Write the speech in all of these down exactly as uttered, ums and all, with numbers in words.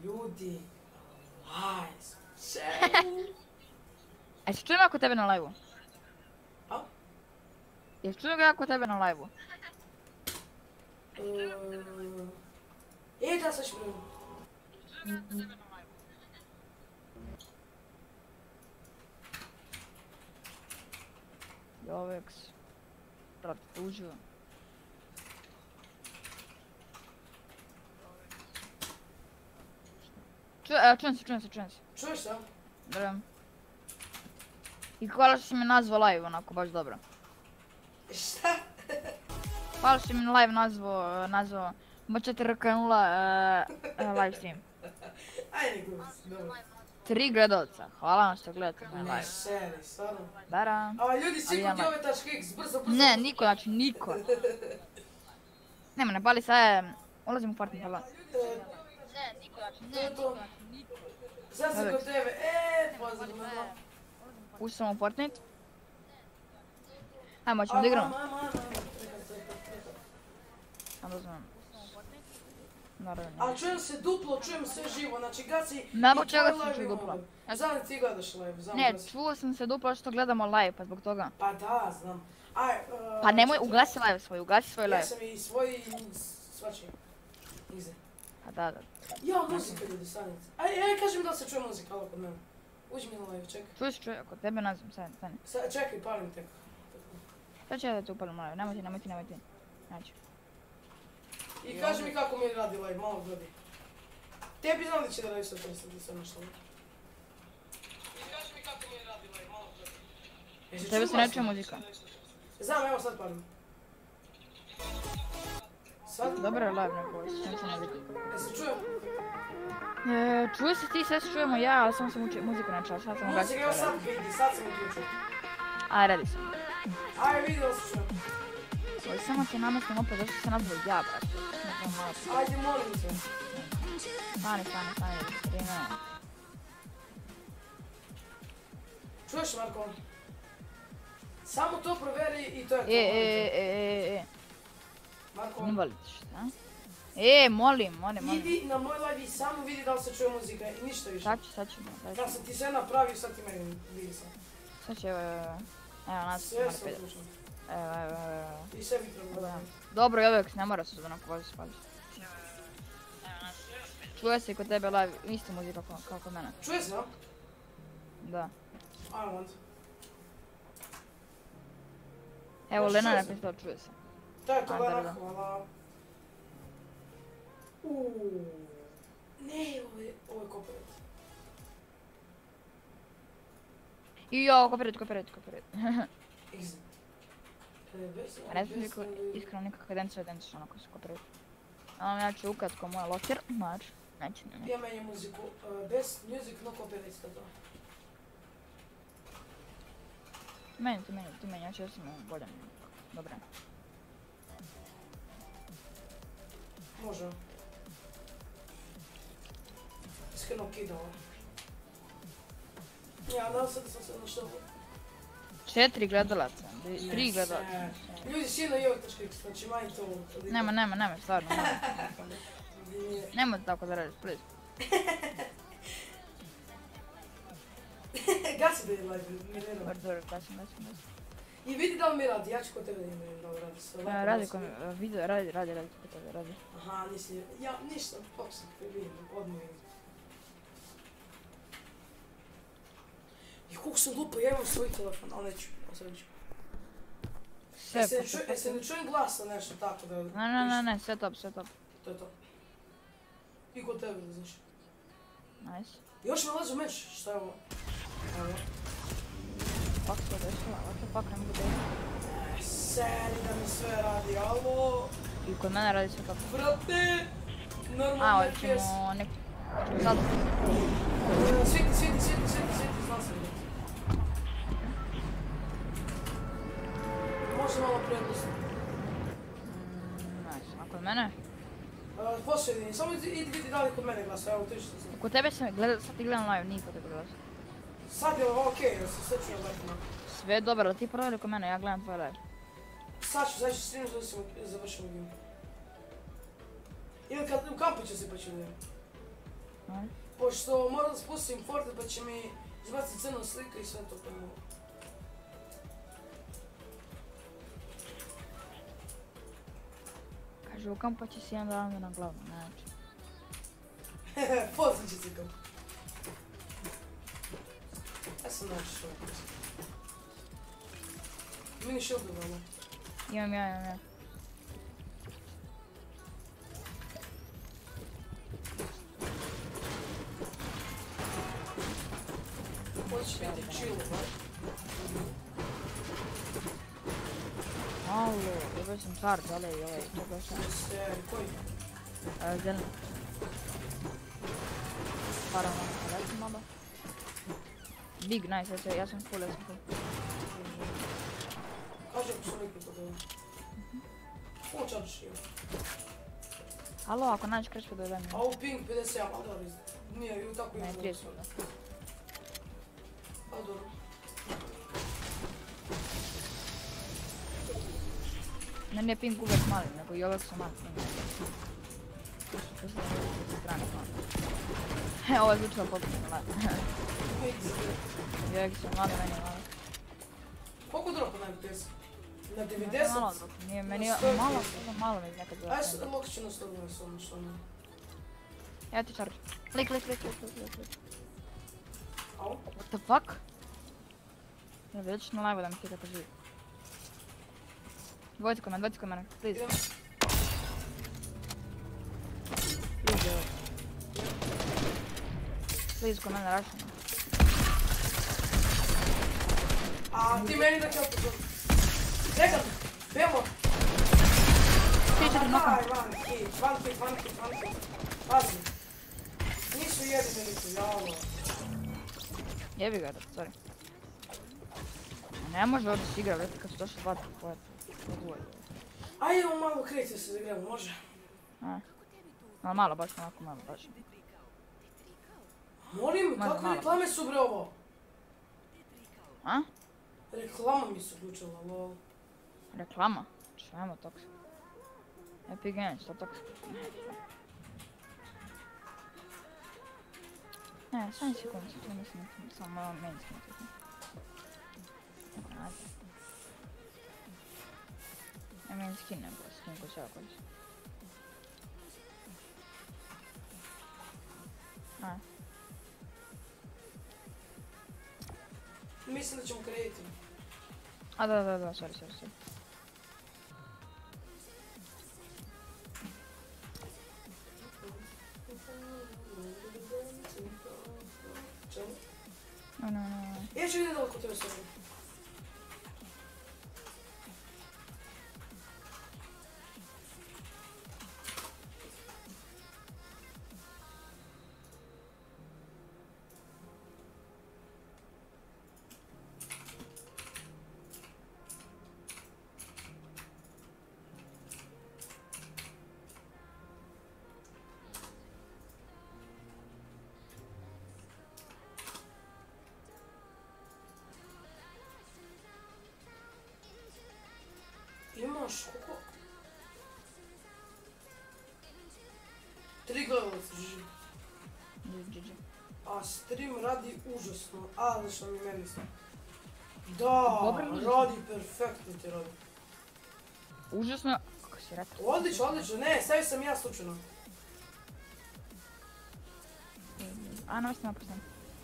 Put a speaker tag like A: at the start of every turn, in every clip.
A: Ljudi, aj, čemu?
B: A jesi čujem ako tebe na live-u?
A: A?
B: Jesi čujem ga ako tebe na live-u?
A: E, da, sad ću prema.
B: Joveks. Brate, tužio. Čujem se, čujem se, čujem se.
A: Čuješ se?
B: Dobro. I hvala što si me nazvao live, onako, baš dobro.
A: Šta?
B: Hvala što si mi live nazvao, nazvao M četiri R K nula live stream.
A: Ajde, glupas, dobro.
B: Tri gledalca, hvala vam što gledate moj live.
A: Ne, šeri, stvarno.
B: Dara.
A: A ljudi, svi kod ove tačke X, brzo, brzo.
B: Ne, niko, znači niko. Nema, ne pali sad, ulazim u Fortnite, hvala. Ne, niko, znači
A: ne, niko, niko. Sad sam kod tebe, eee, pozdrav na to.
B: Ušli sam u Fortnite. Ajmo, ćemo da igramo.
A: Ajmo, ajmo, ajmo,
B: Sam da znam. Naravno.
A: Ali čujem se duplo, čujem sve živo, znači gaci...
B: Nabog čega se čuje duplo?
A: Znam ti gledaš live, znam.
B: Ne, čuo sam se duplo što gledamo live, pa zbog toga.
A: Pa da, znam. Aj,
B: pa nemoj, ugasi live svoj, ugasi svoj live.
A: Ja sam i svoj i svačiji. Ize.
B: Pa da, da.
A: Ja, muzika ljudi, sanjice. Aj, aj, kaži mi da se čuje muzika, ovo kod mene. Uđi mi na live, čekaj.
B: Čuje se čuje, kod tebe nazvam, stani, stani.
A: Čekaj, palim tek.
B: Sad ću ja da te upalim live, nemoj ti, nemoj ti, nemoj ti. Znači.
A: I kaži mi kako mi radi live, malo gledi. Tebi znam da će da radi sve to, sad ti sve našla. I kaži mi kako mi radi live, malo gledi.
B: Tebe se ne čuje muzika.
A: Znam, evo sad palim. Sad?
B: Dobro je live, ne boj se, neću ne vidi.
A: E se čuje?
B: Čuje se ti, sve se čujemo ja, ali samo sam muziku ne čula, sad sam ugasio.
A: Muzika, evo sad vidi, sad sam uključio.
B: Aj, radi se.
A: Aj, vidio se čujem.
B: Oj, samo ti namestim opet, zašto se nazvao ja, brate.
A: Ajde, molim te.
B: Stani, stani, stani, prime.
A: Čuješ, Marko? Samo to proveri i to je to.
B: E, e, e, e.
A: Marko?
B: Ne volite šta? E, molim, molim, molim.
A: Idi na moj live i samo vidi da li se čuje muzika i ništa više.
B: Sad ću, sad ću.
A: Da sam ti sve napravio, sad ti meni vidi sam.
B: Sad ću, evo, evo, evo. Evo, nas
A: sve sam uključen.
B: Evo, evo, evo.
A: I sve bi trebalo.
B: Dobro, i uvijek ne mora se zbog onako vozi spališ. Čuje se kod tebe live, isto muzika kao kod mene.
A: Čuje se, a?
B: Da.
A: Ajmo onda.
B: Evo, Lena je napisala, čuje se.
A: Da je to Lena, hvala. Uuuu. Ne, ovo je copyright.
B: I jo, copyright, copyright, copyright.
A: Exit.
B: A ne znam niko, iskreno nikakva identično identično onako su copyright. Ali ja ću ukratko moj locker, znači, neće ne.
A: Ja menjam muziku, bez music no copyright to.
B: Meni, ti meni, ti meni, ja ću ja sam bolje. Dobre.
A: Može. Iskreno kidala. Ja, nadam se da sam se našao.
B: Četiri gledalaca, tri gledalaca.
A: Ljudi, sjedno i ovog tačka X, znači manj to...
B: Nema, nema, nema, stvarno, nema. Nemoj tako da radiš, please.
A: Gasi da je live, mi ne radi.
B: Dobro, dobro, gasim, gasim, gasim.
A: I vidi da li mi radi, ja ću kod tebe da imam da li radi sve.
B: Radi kod me, video, radi, radi, radi kod tebe, radi.
A: Aha, nisi, ja ništa, kako sam te vidim, odmah vidim. I koliko sam glupo, ja imam svoj telefon, ali neću, osvrđu.
B: Sve,
A: E se ne čujem glasa nešto tako da...
B: Ne, ne, ne, ne, sve top, sve top.
A: To je to. I kod tebe da znaš.
B: Nice.
A: Još me lažu meč, šta je ovo? Evo.
B: Fuck se desila, what the fuck, ne mogu desiti.
A: Seri da mi sve radi, alo?
B: I kod mene radi sve top.
A: Brate! Normalno
B: A,
A: F P S.
B: hoćemo nek... Sad.
A: Svijeti, svijeti, svijeti, svijeti, svijeti, znam se vidjeti. Može malo prednost.
B: Nice, a kod mene?
A: Posljednji, samo idi vidi da li kod mene glasa, evo to što sam.
B: Kod tebe sam gledao, sad ti gledam live, nije kod tebe glasa.
A: Sad je ovo okej, da se sve čuje lepo.
B: Sve je dobro, ali ti provjeri kod mene, ja gledam tvoj live.
A: Sad ću, sad ću stream da se završimo game. Ili kad u kampu će se početi.
B: No.
A: Pošto moram da spustim Fortnite pa će mi izbaciti crna slika i sve to prema.
B: Kaže, ukampat će si jedan dan na glavu, znači.
A: Poslije će se kam. Ja sam naći što je. Mini shield dodamo.
B: Imam ja, imam ja.
A: Ovo će biti chill, ba?
B: Malo, dobio sam charge, ali i ovaj, čekaj šta.
A: Jeste, koji?
B: E, zeleni. Param ono, reći malo. Big, nice, ja, se, ja sam full, ja sam full.
A: Kaže ako sam liku kod ovo. Full charge shield.
B: Halo, ako nađeš krešpe dodaj mi.
A: A ovo ping pedeset jedan, ali dobro, nije, i tako
B: Ne,
A: imamo.
B: trideset da.
A: Ali dobro.
B: Meni je ping uvijek mali, nego i uvijek su mali ping. To su to su sa strane mali. He, ovo je zvučilo potpuno mali. I uvijek su mali, meni je mali.
A: Koliko dropa na F P S? Na devedeset?
B: Malo dok, nije, meni je
A: Na sto F P S.
B: malo, malo, malo mi nekad zove.
A: Ajde sad moguće na sto dvanaest, ono što ono.
B: Ja ti charge. Lik, lik, lik, lik, lik, lik, lik.
A: Au?
B: What the fuck? Ja već na live da mi ti kako živi. Dvojci kod mene, dvojci kod mene, please.
A: Idem.
B: Please, evo. Please, kod mene, rašeno.
A: A ti meni da ću opet zove. Čekam, bemo.
B: Tri, četiri, nokam.
A: Aj, one hit, one hit, one hit, one hit. Pazi. Nisu jedine liku, jalo.
B: Jebi ga, sorry. Ne može ovdje si igra, vrati, kad su došli dva tvoje.
A: Ajde, imamo malo kreće se igramo, može?
B: A. Malo, malo, baš onako malo, baš.
A: Molim,
B: Malo,
A: kako
B: malo.
A: reklame su bre ovo?
B: A?
A: Reklama mi se uključila, lol.
B: Reklama? Čujemo toks. Epic Games, to toks. Ne, sam sekund, to mislim, samo malo main skin. Ajde. Ne main skin, nego skin ko ćeva koristim. Ajde.
A: Mislim da ćemo kreati.
B: A da, da, da, sorry, sorry, sorry.
A: Čemu?
B: No, no, no, no.
A: Ja ću vidjeti oko tebe sve. Imaš, koliko? Tri gledalaca živi.
B: G G.
A: A stream radi užasno, ali što mi meni sam. Da,
B: Dobro, užasno.
A: radi perfektno ti radi.
B: Užasno, kako si rekao?
A: Odlično, odlično, ne, stavio sam ja slučajno.
B: A, no, sam napušten.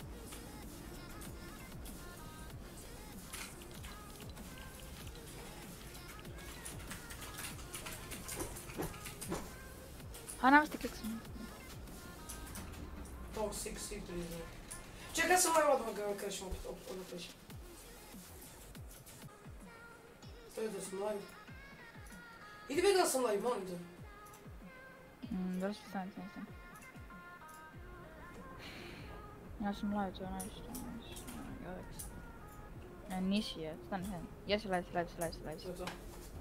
B: A, nam ste klik sam.
A: To six six tri zna. Čekaj, sam ovaj odmah ga krećem opet, opet, opet krećem. To je da sam live. Idi vidi da sam live, molim te.
B: Mm, dobro što stavim, stavim, stavim. Ja sam live, to je nešto, nešto, Alex. Ne, nisi je, stani, stani. Jesi live, live, live, live.
A: To je to.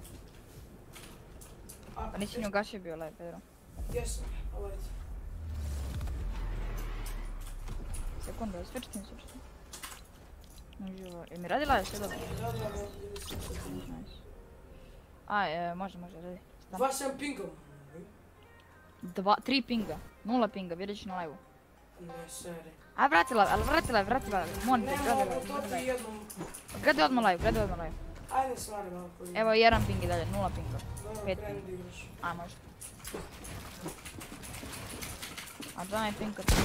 A: A,
B: Pa nisi ni ugasio bio live, Pedro.
A: jesam, ovaj.
B: Sekundu, svečitim, svečitim. Uživo, je mi radi live, sve dobro?
A: Da, da, da, da, sam se.
B: Nice. A, e, može, može, radi. Stani.
A: Dva sam pingom.
B: Dva, tri pinga, nula pinga, vidiš na live-u.
A: Ne, seri.
B: A vratila, ali vratila, vratila, molim te,
A: Ne
B: gledaj
A: mogu, to ti
B: live.
A: jednom...
B: Gledaj odmah live, gledaj odmah live.
A: Ajde, stvari malo koji.
B: Evo jedan ping i dalje, nula pinga.
A: Dobro,
B: pet
A: kreni
B: ping.
A: da igraš.
B: A, može. A da je ping kad se...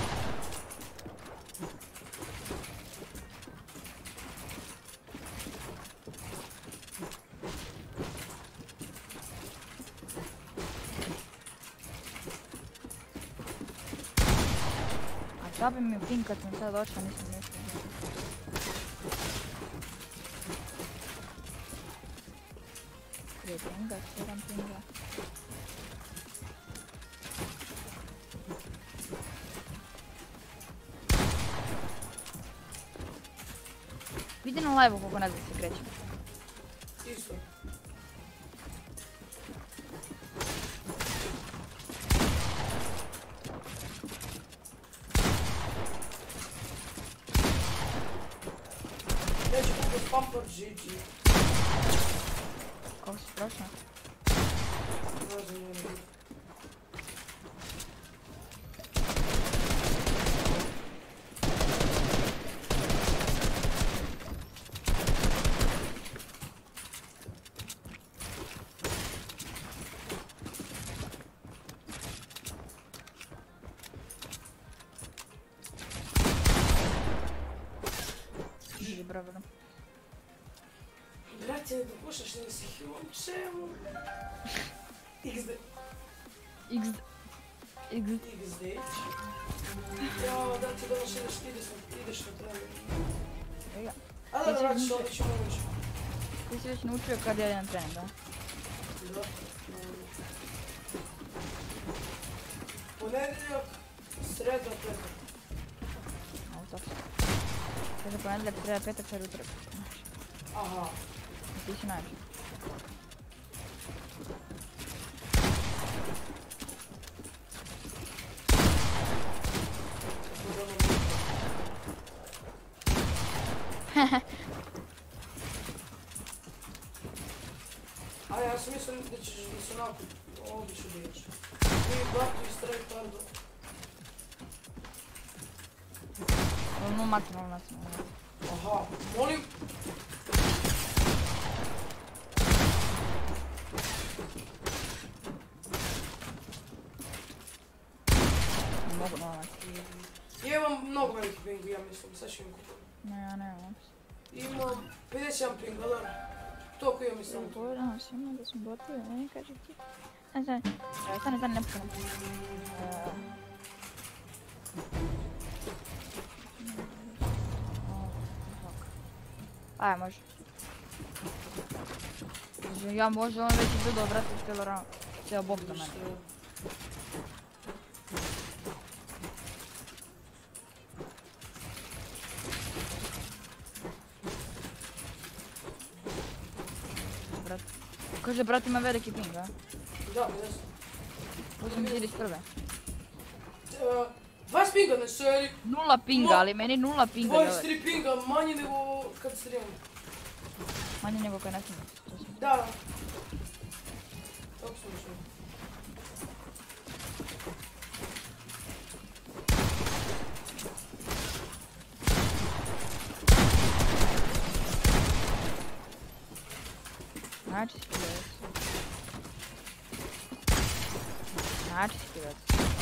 B: A da bi mi ping kad sam sad došla, nisam nešto. Prije pinga, sedam pinga. Vidi na live-u koliko nazad se kreće.
A: Isto. Neću kupiti Pamper G G.
B: Kako si prošla?
A: Ne znam, ne znam.
B: Živi bravo.
A: Brate, ne dopuštaš da si hilom, čemu? iks de.
B: X... X...
A: iks de. Jao, da ti donoš ideš, ideš, ideš na trening.
B: Ega.
A: A da, da, vraćiš, ovdje ćemo ući.
B: Ti si već naučio kad ja idem trening, da?
A: Da. Ponedjeljak, sreda, petak.
B: Ovo tako. Sada ponedjeljak, sreda, petak, sad utorak.
A: Aha.
B: Ti si najviše.
A: A ja sam mislio da ćeš da se onako obično biješ. Ti batu i straight pardo.
B: No, maksimalno, maksimalno.
A: Aha, molim.
B: Mogu normalno.
A: Ja imam mnogo veliki ping, ja mislim, sad ću im kupiti.
B: Ne, ja nemam.
A: Imam pedeset jedan ping, ali toliko imam i sam tu.
B: Pogledam svima da smo botovi, ne kaže ti. Stani, stani, stani, stani, ne puštam. Aj, može. Ja može, on već je bilo vrati cijelo rano. Cijelo bob za mene. Brat. Kaže, brat ima veliki ping, a?
A: Da, pedeset.
B: Uzem ti iz prve.
A: dvadeset pinga na seri.
B: Nula pinga, ali meni nula pinga.
A: dvadeset tri pinga, manje nego kad streamam.
B: Manje nego kad ne snimam.
A: Da, da. Tako sam mišljeno.
B: Znači skidavac. Znači skidavac.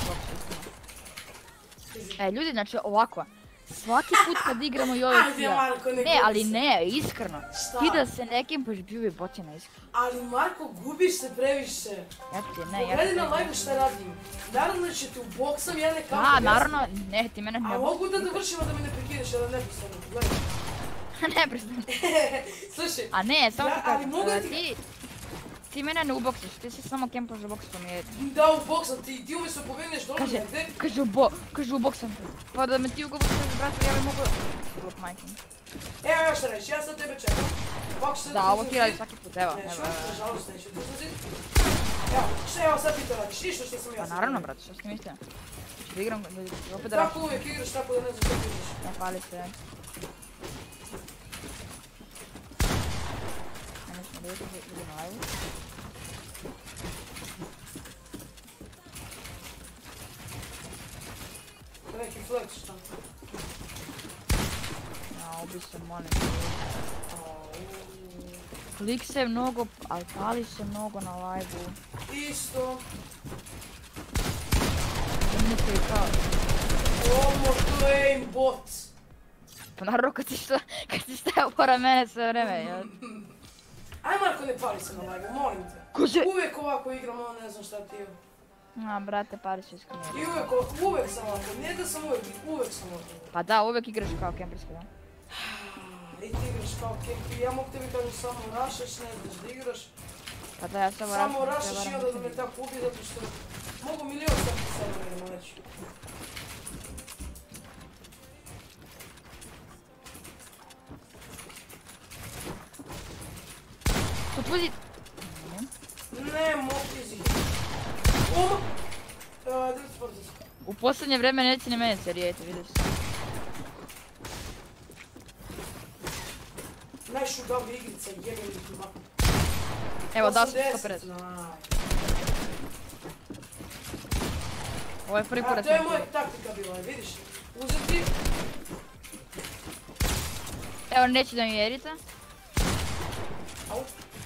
B: E, ljudi, znači ovako. Svaki put kad igramo i ove
A: Ajde, Marko, ne
B: Ne,
A: gubi
B: ali
A: se.
B: ne, iskreno.
A: Šta?
B: Ti da se nekim baš bio je botina iskreno.
A: Ali Marko, gubiš se previše.
B: Ja ti, ne, ja
A: Pogledaj
B: ti...
A: na live šta radim. Naravno da ću te uboksam, ja ne kapam.
B: Da,
A: ja sam-
B: naravno, ne, ti mene ne...
A: A mogu da dovršimo da me ne prekineš, ali ne pristanu. Gledaj.
B: Ne, pristani.
A: Slušaj,
B: A ne, samo
A: Ja,
B: ti
A: ali
B: kažem,
A: mogu da
B: e,
A: ti-
B: ti... Ti mene ne uboksaš, ti si samo kempaš u boksom i...
A: da uboksam ti, ti umjesto pobjedneš dobro
B: Kaže,
A: negdje.
B: kaže ubo, kaže uboksom te. Pa da me ti uboksaš, brate, ja bi mogu... Blok majke.
A: Evo još šta reći, ja sad tebe čekam. Ovako se
B: Da, ovo ti radi svaki put, evo,
A: Neću,
B: evo, evo.
A: nažalost neću ti uzeti. Evo, šta evo sad ti to radiš, ništa što sam ja
B: Pa
A: sad
B: naravno,
A: radio.
B: brate, što si mislio? Ću da igram, da opet da
A: Tako
B: rašim.
A: uvijek igraš, tako da ne znam što ti igraš.
B: Ne pali se. Ne smo da idemo live.
A: Ne, flex, šta?
B: Ja, ubi se, molim. Lik se mnogo, ali pali se mnogo na live-u.
A: Isto.
B: Imate i kao...
A: Omo, to je aimbot.
B: Pa naravno kad si šta, kad si stajao pored mene sve vreme, jel?
A: Aj Marko, ne pali se na live-u, molim te.
B: Kože?
A: Uvijek ovako igram, ono ne znam šta ti je.
B: A, brate, pali se iskreno.
A: I uvijek, o- uvijek sam ovako, ne da sam uvijek, uvijek sam ovako.
B: Pa da, uvijek igraš kao kemperski, da?
A: I ti igraš kao kempi, ja mogu tebi kažem samo rašaš, ne znaš da igraš.
B: Pa da, ja samo
A: Samo
B: rašam,
A: rašaš i onda da me tako ubi, zato što mogu milijon sam ti sada idemo reći.
B: Tu tvoj...
A: Ne, mogu zi. Oma! Gdje ti spozit?
B: U posljednje vrijeme neće ni mene se rijeti, vidiš.
A: Najšugavi igrica, jebim ti ma.
B: Evo, dao sam
A: osamdeset,
B: sto pedeset.
A: naj.
B: Ovo je prvi
A: A
B: pored.
A: to je moja taktika bila, vidiš? Uzeti...
B: Evo, neće da mi vjerite.
A: Au.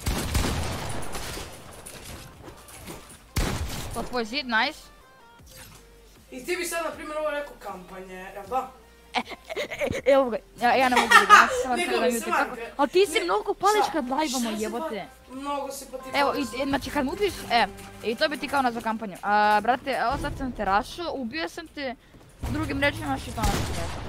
B: To tvoj zid, nice.
A: I ti bi sad, na primjer, ovo rekao kampanje, jel da?
B: Evo ga, ja, ja ne mogu vidjeti, ja sam
A: Nego
B: sad na
A: mi
B: YouTube,
A: smak,
B: kako...
A: e.
B: Ali ti si
A: Ne,
B: mnogo pališ
A: šta?
B: kad live-amo,
A: Šta se
B: jebote.
A: pa- Mnogo si pa ti...
B: Evo,
A: pališ.
B: i, znači kad mu ubiš, e, i to bi ti kao nazvao kampanju. A, brate, evo sad sam te rašao, ubio sam te, drugim rečima šitona sam te rekao.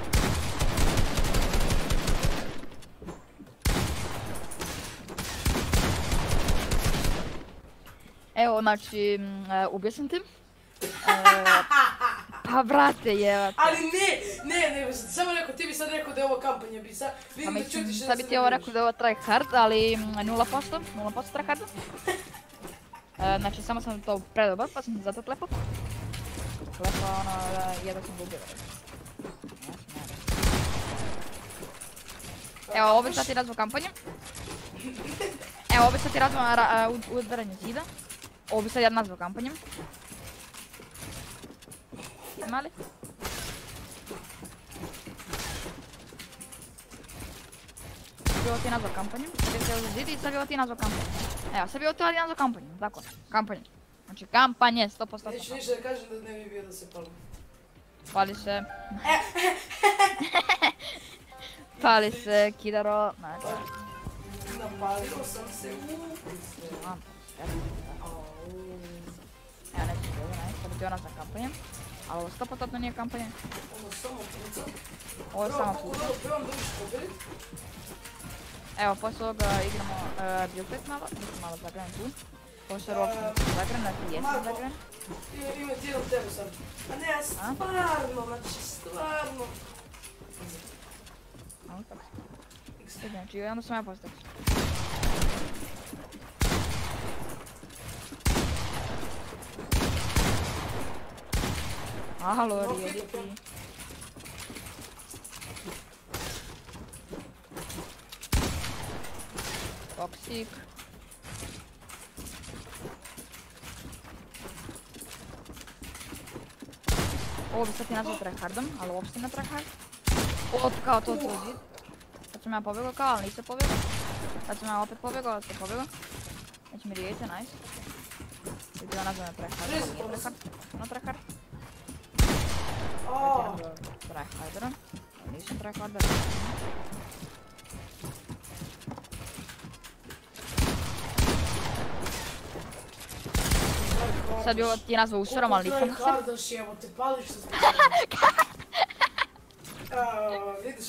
B: Evo, znači, mm, e, ubio sam te. E, pa brate, jebate.
A: Ali ne, ne, ne, samo rekao, ti bi sad rekao da je ovo kampanja, bi sad,
B: Pa
A: vidim da
B: mislim,
A: čutiš
B: sad bi ti ovo rekao da je ovo tryhard, ali mm, nula posto, nula posto tryharda. E, znači, samo sam to predobar, pa sam zato klepao. Klepao ono, e, jedva sam ga ubio. Evo, ovo bi sad ti razvoj kampanju. Evo, ovo bi sad ti razvoj ra, uh, udaranje zida. Ovo bi sad ja nazvao kampanjem. Mali? Sad bi ovo ti nazvao kampanjem. Sad bi ovo zid i sad bi ovo ti nazvao kampanjem. Evo, sad bi ovo ti nazvao kampanjem, tako. Kampanjem. Znači, kampanje, sto posto.
A: Neću ništa da kažem da ne bi bio da se palim.
B: Pali se. Pali se, kidaro. Znači.
A: Napalio sam se u ulici.
B: Evo, neću se ovdje, ne, sad bi ti ovo nazvao kampanjem. Ali ovo sto posto nije kampanje.
A: Ovo samo puca.
B: Ovo je samo puca.
A: Prvo, prvo dobiš pobjeri.
B: Evo, poslije ovoga igramo uh, Bioquest malo, mislim malo zagran tu. Poslije uopšte nisam zagran, znači jesam zagran.
A: Ima ti jedan tebe sad. A ne, stvarno, znači stvarno.
B: Malo tako. Znači, onda sam ja postavio. Alo, rijedi ti. Toxic. Ovo bi sad ti nazvao tryhardom, ali uopšte ne tryhard. Ovo kao to tvoj zid. Sad sam ja pobjegao kao, ali nisam pobjegao. Sad sam ja opet pobjegao, ali sam pobjegao. Znači mi rijete, nice. Sad ti ga nazvao na tryhard, ali nije tryhard. No tryhard.
A: Aaaa.
B: Tryhardera. Nisam tryhardera. Sad bi ovo ti nazvao ušarom, ali nisam
A: Koliko
B: ušar.
A: tryhardaš, evo te pališ se zbog. Vidiš?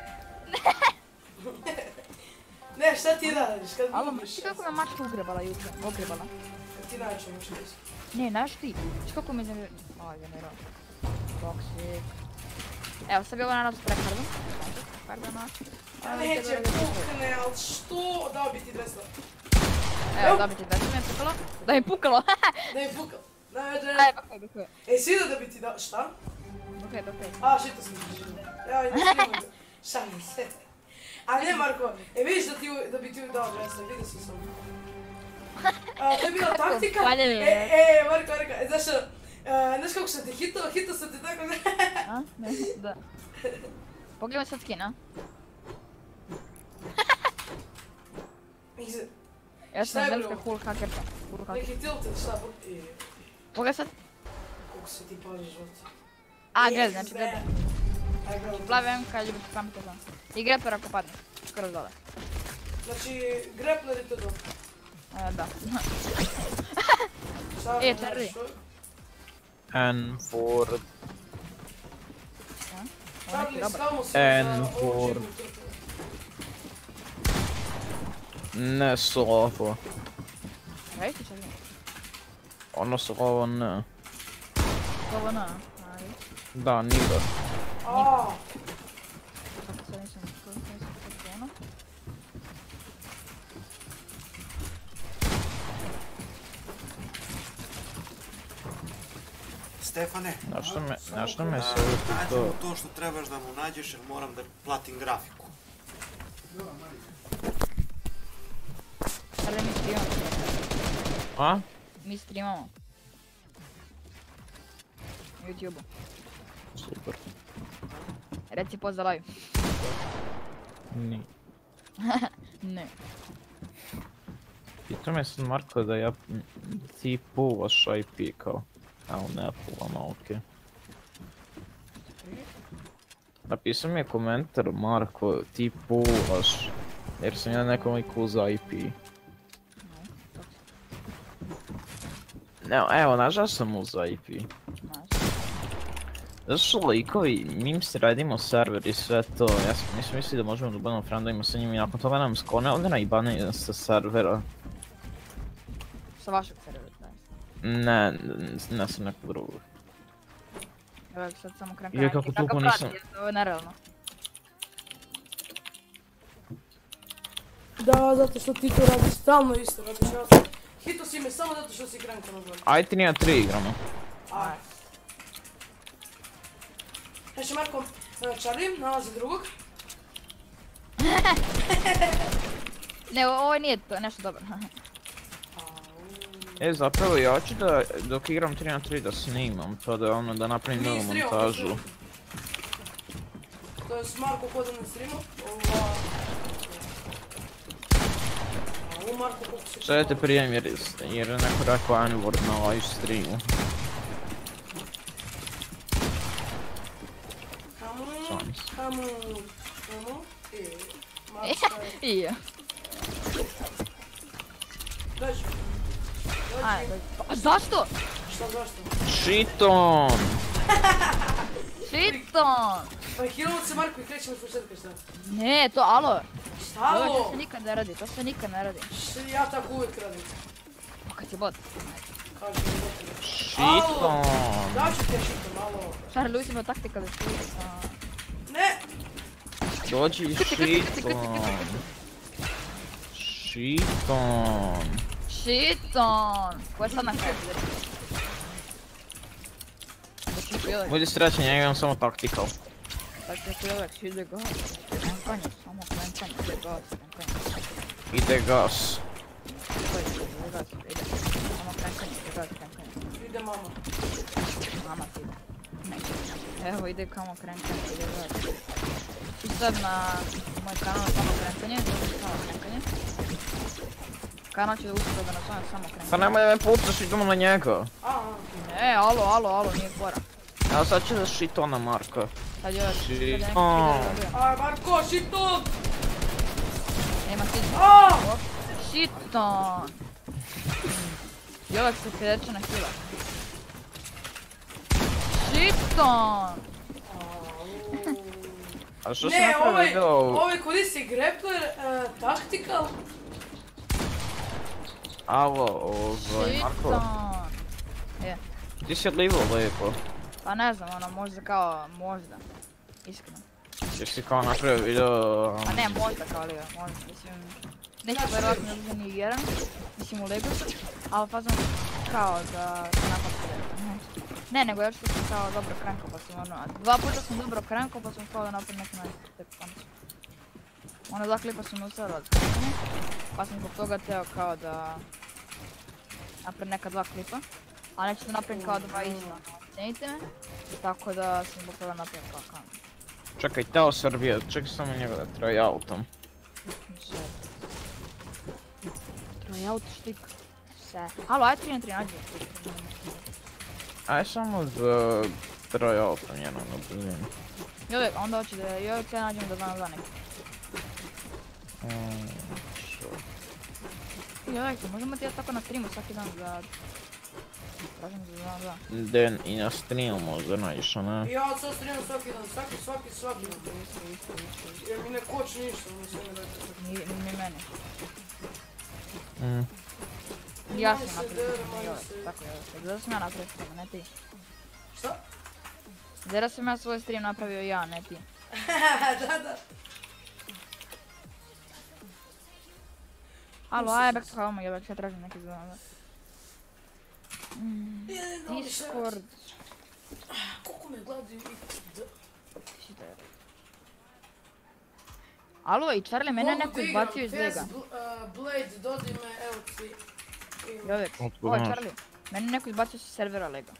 A: Ne, šta ti radiš kad
B: Alo,
A: gubiš?
B: znaš kako me mačka ugrebala jutro? Ogrebala.
A: Kad ti najče možeš reći.
B: Ne, znaš ti? Znaš kako me zamir... Aj, zamirao. Toxic. Evo, sad bi ovo naravno s tryhardom. Tryhardama.
A: A neće, pukne, ali što? Dao bi ti dvesta.
B: Evo, da bi ti dvesta me pukalo. Da mi pukalo.
A: Da je pukao. Najveće.
B: Aj, bakaj, bakaj.
A: E, sviđa da bi ti dao, šta?
B: Bakaj, bakaj.
A: A, šito sam ti živio. Ja, idem snimam. Šalim se. A ne, Marko, e vidiš da, ti, da bi ti dao dvesta, vidio sam sam. A, to je bila taktika.
B: Hvaljen
A: E,
B: je.
A: e, Marko, Marko, znaš, uh, znaš kako sam te hitao, hitao sam te tako,
B: A? Ne, da. Pogledaj sad skin, a? Ja sam zemska cool hackerka.
A: Neki tilted, šta?
B: Pogledaj sad.
A: Koliko se ti pali život.
B: A, gledaj, znači gledaj. Plavi M K ljubiti pametno znam. I greper ako padne. Skoro dole.
A: Znači, grepler i to dobro.
B: E, da.
A: E,
B: terri.
C: N Ford.
A: Charlie, stavimo se
C: N
A: za ovu
C: Ford.
A: džirnu trku.
C: Ne slovo.
B: Rajti će li?
C: Ono slovo ne.
B: Ovo na. Ajde.
C: Da, niga.
A: Aaaa!
B: Kako sad nisam nisam ono.
D: Stefane,
C: Na što me, na što me se
D: nađi
C: to...
D: mu to što trebaš da mu nađeš jer moram da platim grafiku.
B: Sada mi streamamo.
C: A?
B: Mi streamamo. Na YouTube-u.
C: Super.
B: Reci post za live.
C: Ni.
B: Ne.
C: Pitao me sad Marko da ja... ti puvaš I P kao. Ali ne puvam, okej. Napisao mi je komentar Marko, ti puvaš. Jer sam ja nekom liku za I P. Ne, evo, znaš da sam uzao I P?
B: Znaš.
C: Zato što likovi, mi se radimo server i sve to, ja sam nisam mislio da možemo da budemo friendovima sa njima i nakon toga nam skone ovdje i bane sa servera.
B: Sa vašeg servera, da.
C: Ne, ne sam nekog drugog.
B: Evo sad samo krem
C: Je, kako
B: kakav
C: tupo
B: prati,
C: nisam-
B: ovo je nerealno.
A: Da, zato što ti to radiš stalno isto, radiš ja sam. Hito si me samo zato što si krenka na gore.
C: Ajde ti nije tri igramo.
A: Aj. Znači Marko, Charlie, nalazi drugog.
B: Ne, ovo nije to, nešto dobro.
C: E, zapravo ja ću da, dok igram tri na tri da snimam, to da ono, da napravim novu montažu.
A: To je s Marko hoda na streamu. Ova... A ovo Marko koliko se...
C: Sad te prijem jer, jer je neko rekao N-word na live streamu.
A: Come on,
C: Sans.
A: come on, come on. E, Marko je...
B: I ja.
A: Dođi.
B: Ajde,
A: Dođi.
B: a zašto?
A: Šta, zašto?
C: Shiton!
B: Shiton!
A: Pa je kilovat se Marko i krećemo s početka, šta?
B: Ne, to alo.
A: Šta
B: Ovo to
A: ovo?
B: se nikad ne radi, to se nikad ne radi.
A: Šta ja tako uvijek radim?
B: Pa kad si bot.
A: Kažem mi gotovo.
C: Shiton!
A: Da ću te šitom, malo.
B: Šar, Luis ima taktika da šuti.
A: Ne!
C: Dođi Shiton! Shiton!
B: Shiton! Ko je sad na kraju?
C: Budi srećan, ja imam samo tactical.
B: Tako je uvijek ide gas. Krenkanje, samo krenkanje, ide gas, krenkanje.
C: Ide gas.
B: Koji ide gas, ide. Samo krenkanje, ide gas, krenkanje.
A: Ide mama.
B: Mama ti ide. Ne. Evo ide kamo krenkanje, ide gas. I sad na moj kanal samo krenkanje, dođe samo krenkanje. Kanal će da uspio da nazovem samo krenkanje.
C: Pa nemoj da me pucaš, idemo na njega.
A: Aha.
B: Ne, alo, alo, alo, nije fora.
C: Evo sad će da Shitona Marka.
B: Sad je sad je neki
C: Shiton!
B: video.
A: Aj Marko, šitom!
B: Nema ti.
A: Aaaa!
B: Shiton! Jovak se pedećena kila. Shiton!
C: A što sam
A: Ne,
C: napravio
A: ovaj,
C: video?
A: ovaj koristi grappler, uh, tactical.
C: Alo, ovaj, Marko.
B: Shiton! Je.
C: Ti si odlivao lijepo.
B: Pa ne znam, ono, možda kao, možda. Iskreno.
C: Jer si kao napravio video...
B: Pa ne, možda kao li, možda, mislim... Neću vjerovatno da bude ni jedan, mislim u Legu sam, ali fazom kao da se napad bude. Ne, nego ja ću sam kao dobro krankao pa sam ono, dva puta sam dobro krankao pa sam kao da napad neki najtek pancu. Ono dva klipa sam ustavila od krankanja, pa sam zbog toga teo kao da napravim neka dva klipa, a neću da napravim kao dva izla. cijenite me, tako da sam zbog toga napravio kakan.
C: Čekaj, teo Srbije, čekaj samo njega da traji autom.
B: Trojaut štik. Se. Halo, aj tri na tri nađi.
C: Aj samo da traji autom jednom na brzinu.
B: Jovek, onda hoće da Jovek sve nađemo da dva na dva neki.
C: Mm, što?
B: Jovek, možemo ti ja tako na streamu svaki dan da... Tražim za dva na dva.
C: Den i na streamu možda naišao, ne?
A: Ja sad streamam svaki dan, svaki, svaki, svaki dan. Jer mi ne koči ništa, ono sve ne dajte.
B: Ni, ni mene.
C: Mm.
B: Ja
A: Manje
B: sam
A: se
B: napravio
A: dere,
B: stream,
A: manje
B: Jovek,
A: se-
B: tako Jovek. Zato sam ja napravio stream, ne ti.
A: Šta?
B: Zera sam ja svoj stream napravio ja, ne ti.
A: Da, da.
B: Alo, aj back to home, Jovek, sve tražim neki za dva na dva. Mm,
A: Jedan novi
B: Discord.
A: Koliko me gledaju i... d-
B: Šita je. Alo, i Charlie, mene
A: Mogu
B: neko
A: da igram
B: izbacio iz
A: P S
B: lega.
A: Bl- a, Blade, dodi me, evo ti. I-
B: Jovek,
C: Otkud
B: o
C: znaš?
B: Charlie, mene neko izbacio sa servera lega.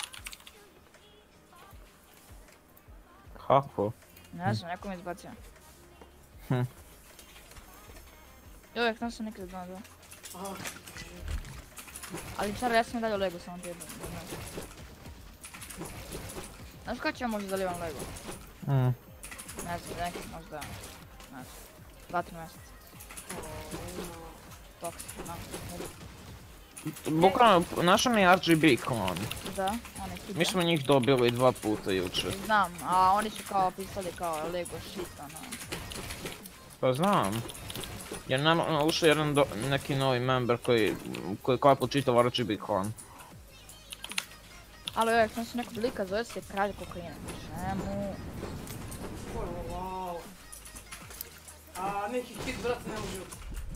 C: Kako?
B: Ne znam, neko me izbacio.
C: Hm.
B: Jovek, tam sam neki za dva na dva.
A: Aha.
B: Ali Charlie, ja sam i dalje u legu, samo ti jedno. Znaš kada ću ja možda zalivam legu?
C: Mm.
B: Ne znam, neki možda... Ne znam, dva, tri mjeseca. Toks, no, ne bi-
C: Bukvalno, našao mi R G B klan.
B: Da, oni kipa.
C: Mi smo njih dobili dva puta jučer.
B: Znam, a oni su kao pisali kao Lego shit, ono.
C: Pa znam. Jer nam ušao jedan do, neki novi member koji, koji kao je počitao R G B klan.
B: Alo, Jovek, sam se nekog lika zove se Kralj kokaina. Čemu?
A: Wow. A neki hit, brate, ne može.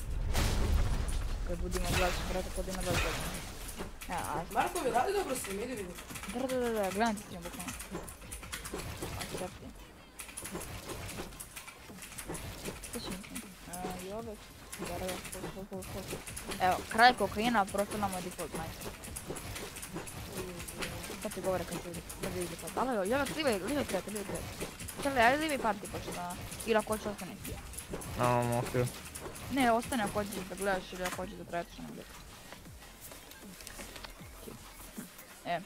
B: Kad budimo gledati, brate, kod ima gledati. Ja, a...
A: Marko, vi radi dobro stream, idi vidi.
B: Da, da, da, da, gledam ti stream, bukvalno. A, čepti. Što će mi? Eee, Jovek. Da, da, da, hold, hold, hold. Evo, Kralj kokaina, profil nam je default, nice. Sad ti govore kad ti vidi default. Alo, Jovek, livaj, livaj krete, livaj krete. Čeli, ajde livaj party, pošto da... Ili ako hoće ostane.
C: Um, okej.
B: Ne, ostane ako hoćeš da gledaš ili ako hoćeš da tretiš na gledaš. E.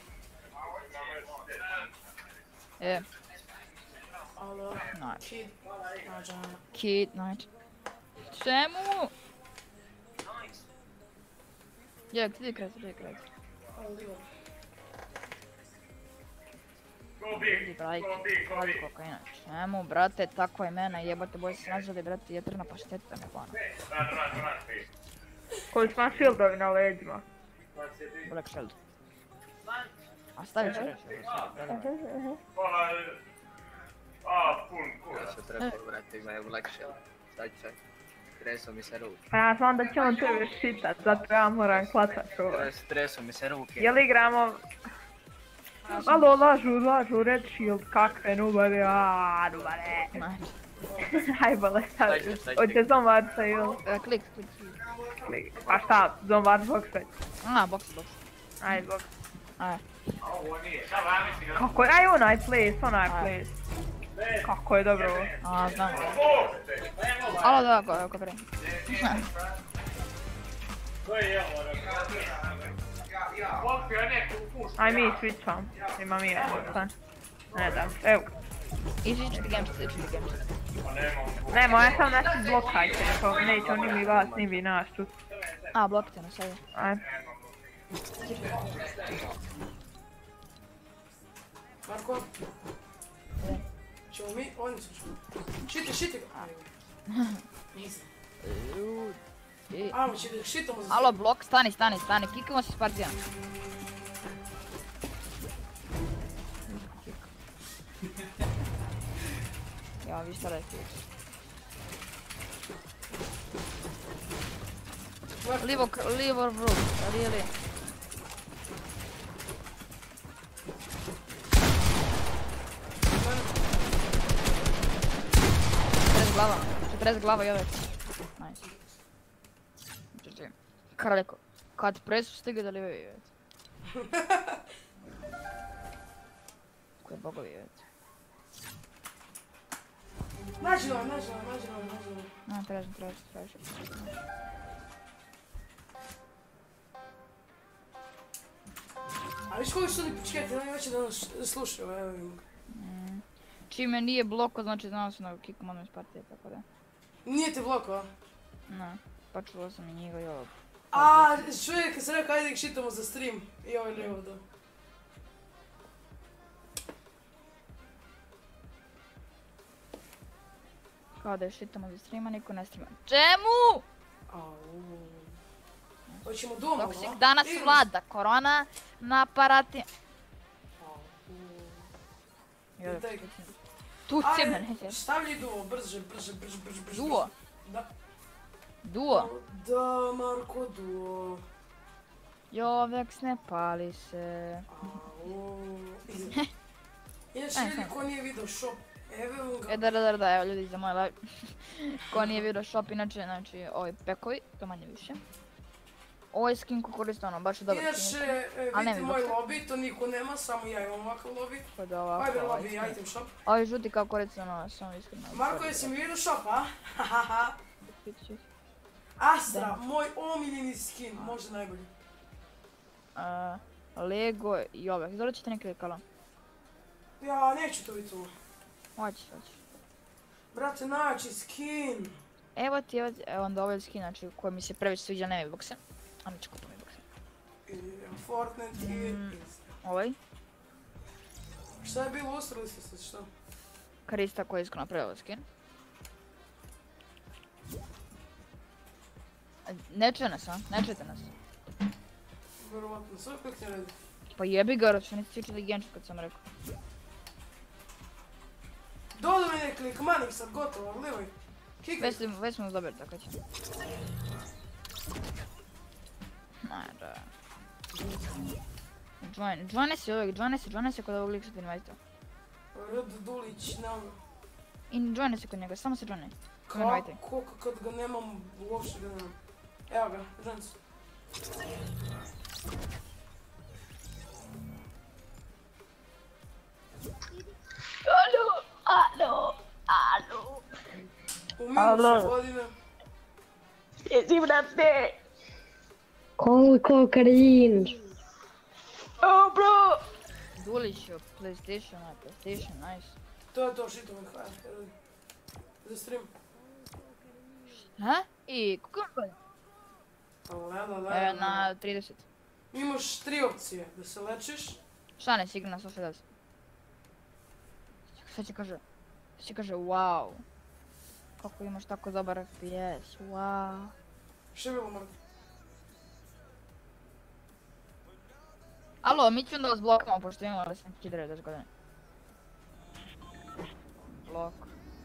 B: E,
A: Alo,
B: nice.
A: kid, nađana.
B: Kid, nice. Čemu? Jek, ti kreti, ti kreti.
A: Alo, livo.
B: Vidi, brajke, kralj kokaina. Čemu, brate, takva imena, jebate, boje se nazvali, brate, jetrna pašteta, ne plana.
E: Koji su vam shieldovi na leđima.
B: Black Shield. A staviš reći,
F: Ja se trebao vrati, imaju Black Shield. Sad će. Streso mi se ruke.
E: A ja znam da će on tebe šitat, zato ja moram klacat ovo.
F: Streso mi se ruke.
E: Jel igramo... Alo, lažu, lažu, red shield, kakve nubare, aaa, nubare. Hajbale, sad, hoće zombarca ili...
B: Klik, klik, klik.
E: Pa šta, zombar boksać.
B: A, box, box.
E: Ajde, boks.
B: Ajde.
E: Kako je, aj onaj place, onaj place. Kako je dobro ovo.
B: A, znam ga. Alo, da, ko, ko prije.
E: Aj mi switcham, ima mi je, stan. Ne da, evo ga.
B: Ići ti gamečit, ići ti gamečit.
E: Nemo, ja sam naći blokajte, neko, neće oni mi vas, ni vi nas tu.
B: A, blokite nas, ajde.
E: Ajde.
A: Marko? Ćemo mi, oni su ćemo. Šiti, šiti ga. Nisam.
B: I-
A: Ajmo, će ga šitamo za...
B: Alo, blok, stani, stani, stani, kikamo se s partijana. Ja, vi šta rekli? Livo, livo, bro, really. četrdeset glava, četrdeset glava i ove. Nice. Čekaj, kada rekao, kad presu stigne da li ove. Kakve bogovi već.
A: Nađi ovaj, nađi ovaj, nađi ovaj, nađi ovaj.
B: No, tražim, tražim, tražim.
A: A viš koji su oni pičketi, oni već da nas slušaju, evo vidim ga.
B: Čime nije bloko, znači znao sam da ga kikam odmah iz partije, tako da.
A: Nije te bloko, a?
B: No, pa čuo sam i njega i ovog.
A: A, čuje kad sam rekao ajde ih šitamo za stream. I ovaj lijevo da.
B: Kao da je šitamo za streama, niko ne streama. Čemu?
A: Au. Hoćemo doma,
B: Toksik
A: a?
B: danas
A: Ili-
B: vlada, korona na aparati.
A: Au.
B: Joj,
A: Daj.
B: tu će
A: Ajde,
B: mene.
A: stavlji duo, brže, brže, brže, brže, brže.
B: Duo?
A: Da.
B: Duo.
A: Da, Marko, duo.
B: Joveks ne pali se.
A: Au. Još
B: Aj,
A: ljudi
B: sad.
A: ko nije vidio shop, evo ga.
B: E da, da, da, da, evo ljudi za moj live. Ko nije vidio shop, inače, znači, ovi pekovi, to manje više. Ovo je skin ko koriste ono, baš je dobar skin.
A: Inače, e,
B: A ne,
A: vidite moj
B: vidite.
A: lobby, to niko nema, samo ja imam ovakav lobby.
B: Kod ovako,
A: Ajde
B: ovaj
A: lobby,
B: skin.
A: item shop.
B: Ovi žuti kao koriste ono, samo iskreno.
A: Marko, jesi mi vidio shop, a? Hahaha.
B: Čuti, čuti.
A: Astra, moj omiljeni skin, možda najbolji.
B: Uh, Lego i ove. Izgleda ćete neki kala.
A: Ja, neću to biti ovo.
B: Hoćeš, hoćeš.
A: Brate, naći skin.
B: Evo ti, evo ti, evo onda ovaj skin, znači koji mi se previše sviđa, nema bokse. A mi ću kupam i bokse.
A: Idem Fortnite i...
B: Mm. Ovaj,
A: Šta je bilo, ustrali ste se, što?
B: Karista koji je iskreno napravio ovaj skin. Ne čuje nas, a? Ne čujete nas.
A: Vjerovatno, sve klikne redi.
B: Pa jebi ga, što nisi svi čuli genčit kad sam rekao.
A: Dodo mi ne klik, manik sad gotovo, livaj. Kikaj.
B: Već, smo- već smo dobili, tako će. Ajde. Join, joine se ovog, joine se, joine se kod ovog lika što ti invajta.
A: Rod Dulić, nema ga.
B: I joine se kod njega, samo se joine.
A: Kako, kad ga nemam, uopšte ga nemam. Evo ga, žen se.
B: Alo, alo, alo.
A: U minusu, godine.
B: Jesi brate?
G: Koliko cringe.
B: Oh bro! Dulić je PlayStation, aj PlayStation, nice.
A: To je to, šito me hvala. Za stream.
B: Ha? I kako je?
A: Lela, lela.
B: E, na trideset.
A: Imaš tri opcije, da se lečiš.
B: Šta ne, sigurno na sto šezdeset. Sad će kaže, sad će kaže, wow. Kako imaš tako dobar F P S, wow.
A: Šta je bilo, Marko?
B: Alo, mi ćemo da vas blokamo, pošto imamo da sam kidere deset godine. Blok.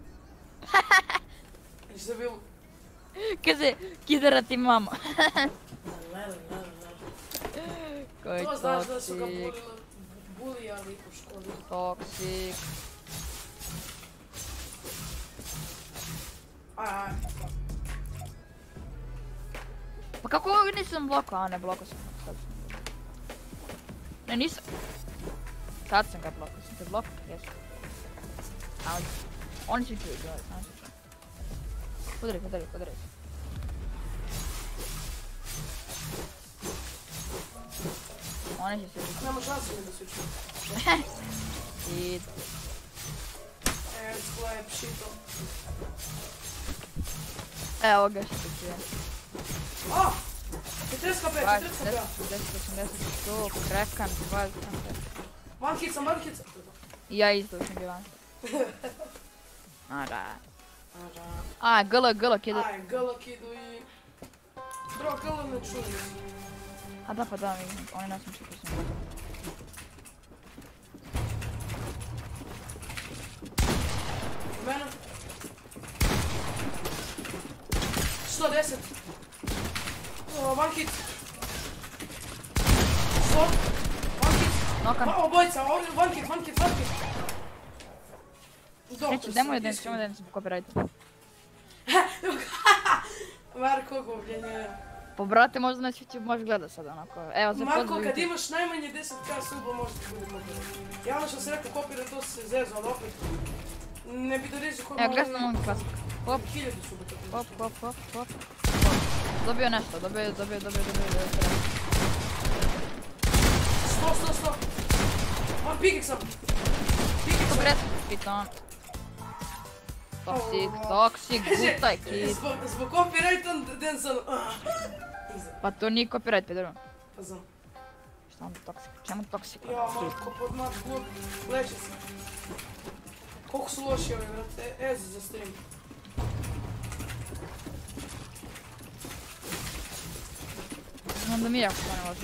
A: I šta je bilo?
B: Kaže, kidera ti mama.
A: Lela, lela, lela.
B: Koji
A: To znaš da su ga
B: toksik,
A: bulili, bulijali u školi.
B: toksik.
A: Aj, aj.
B: Pa kako ovog nisam blokao? A ne, blokao sam. Sad sam. Ne, nisam. Sad sam ga blokao, sam te blokao, jesu. Ali, oni svi čuju, gledaj, samo se čuju. Podari, podari, podari. Oni će se čuju.
A: Nema šanse mi da se čuje.
B: I...
A: E, sklep, šito.
B: Evo ga što se čuje.
A: A! četrdeset ka pet, četrdeset ka pet.
B: deset, osamdeset, sto, krekan, dvadeset,
A: One hit sam, one hit sam.
B: I ja isto sam bila. A da.
A: A, da.
B: A, gl, gl, kida.
A: Aj, gala kidu i... Bro, gala ne čuje.
B: A da, pa da, mi, oni nas muči koji sam bila.
A: Mene. sto deset. O, one hit. sto. One hit.
B: Nokan.
A: Ma, obojca, ovdje, one hit, one hit, one hit. Dobro
B: Neću,
A: sam,
B: nemoj da
A: iskreno.
B: ne se copyright.
A: Marko gubljenje.
B: Pa brate, možda nas YouTube možeš gledat sad onako. Evo, za
A: Marko,
B: pozdrav
A: kad
B: YouTube.
A: imaš najmanje deset ka suba, možda ti bude kopirat. Ja ono što sam rekao kopirat, to se zezo, ali opet... Ne bi do reći koji
B: Evo, gledam ono klasik. Hop,
A: hiljadu suba to
B: hop, hop, hop, hop. Dobio nešto, dobio, dobio, dobio, dobio, dobio.
A: Sto, sto, sto! On pikik sam! Pikik sam!
B: Dobro, piton. Toxic, toxic, gutaj kid.
A: Zbog, zbog copyrighta, den sam...
B: Pa to nije copyright, pedro.
A: Pa znam.
B: Šta onda toxic? Čemu toxic?
A: Ja, Marko, pod mat, glub, leče se. Koliko su loši ovi, brate, ez za stream.
B: Znam da mi jako to ne loži.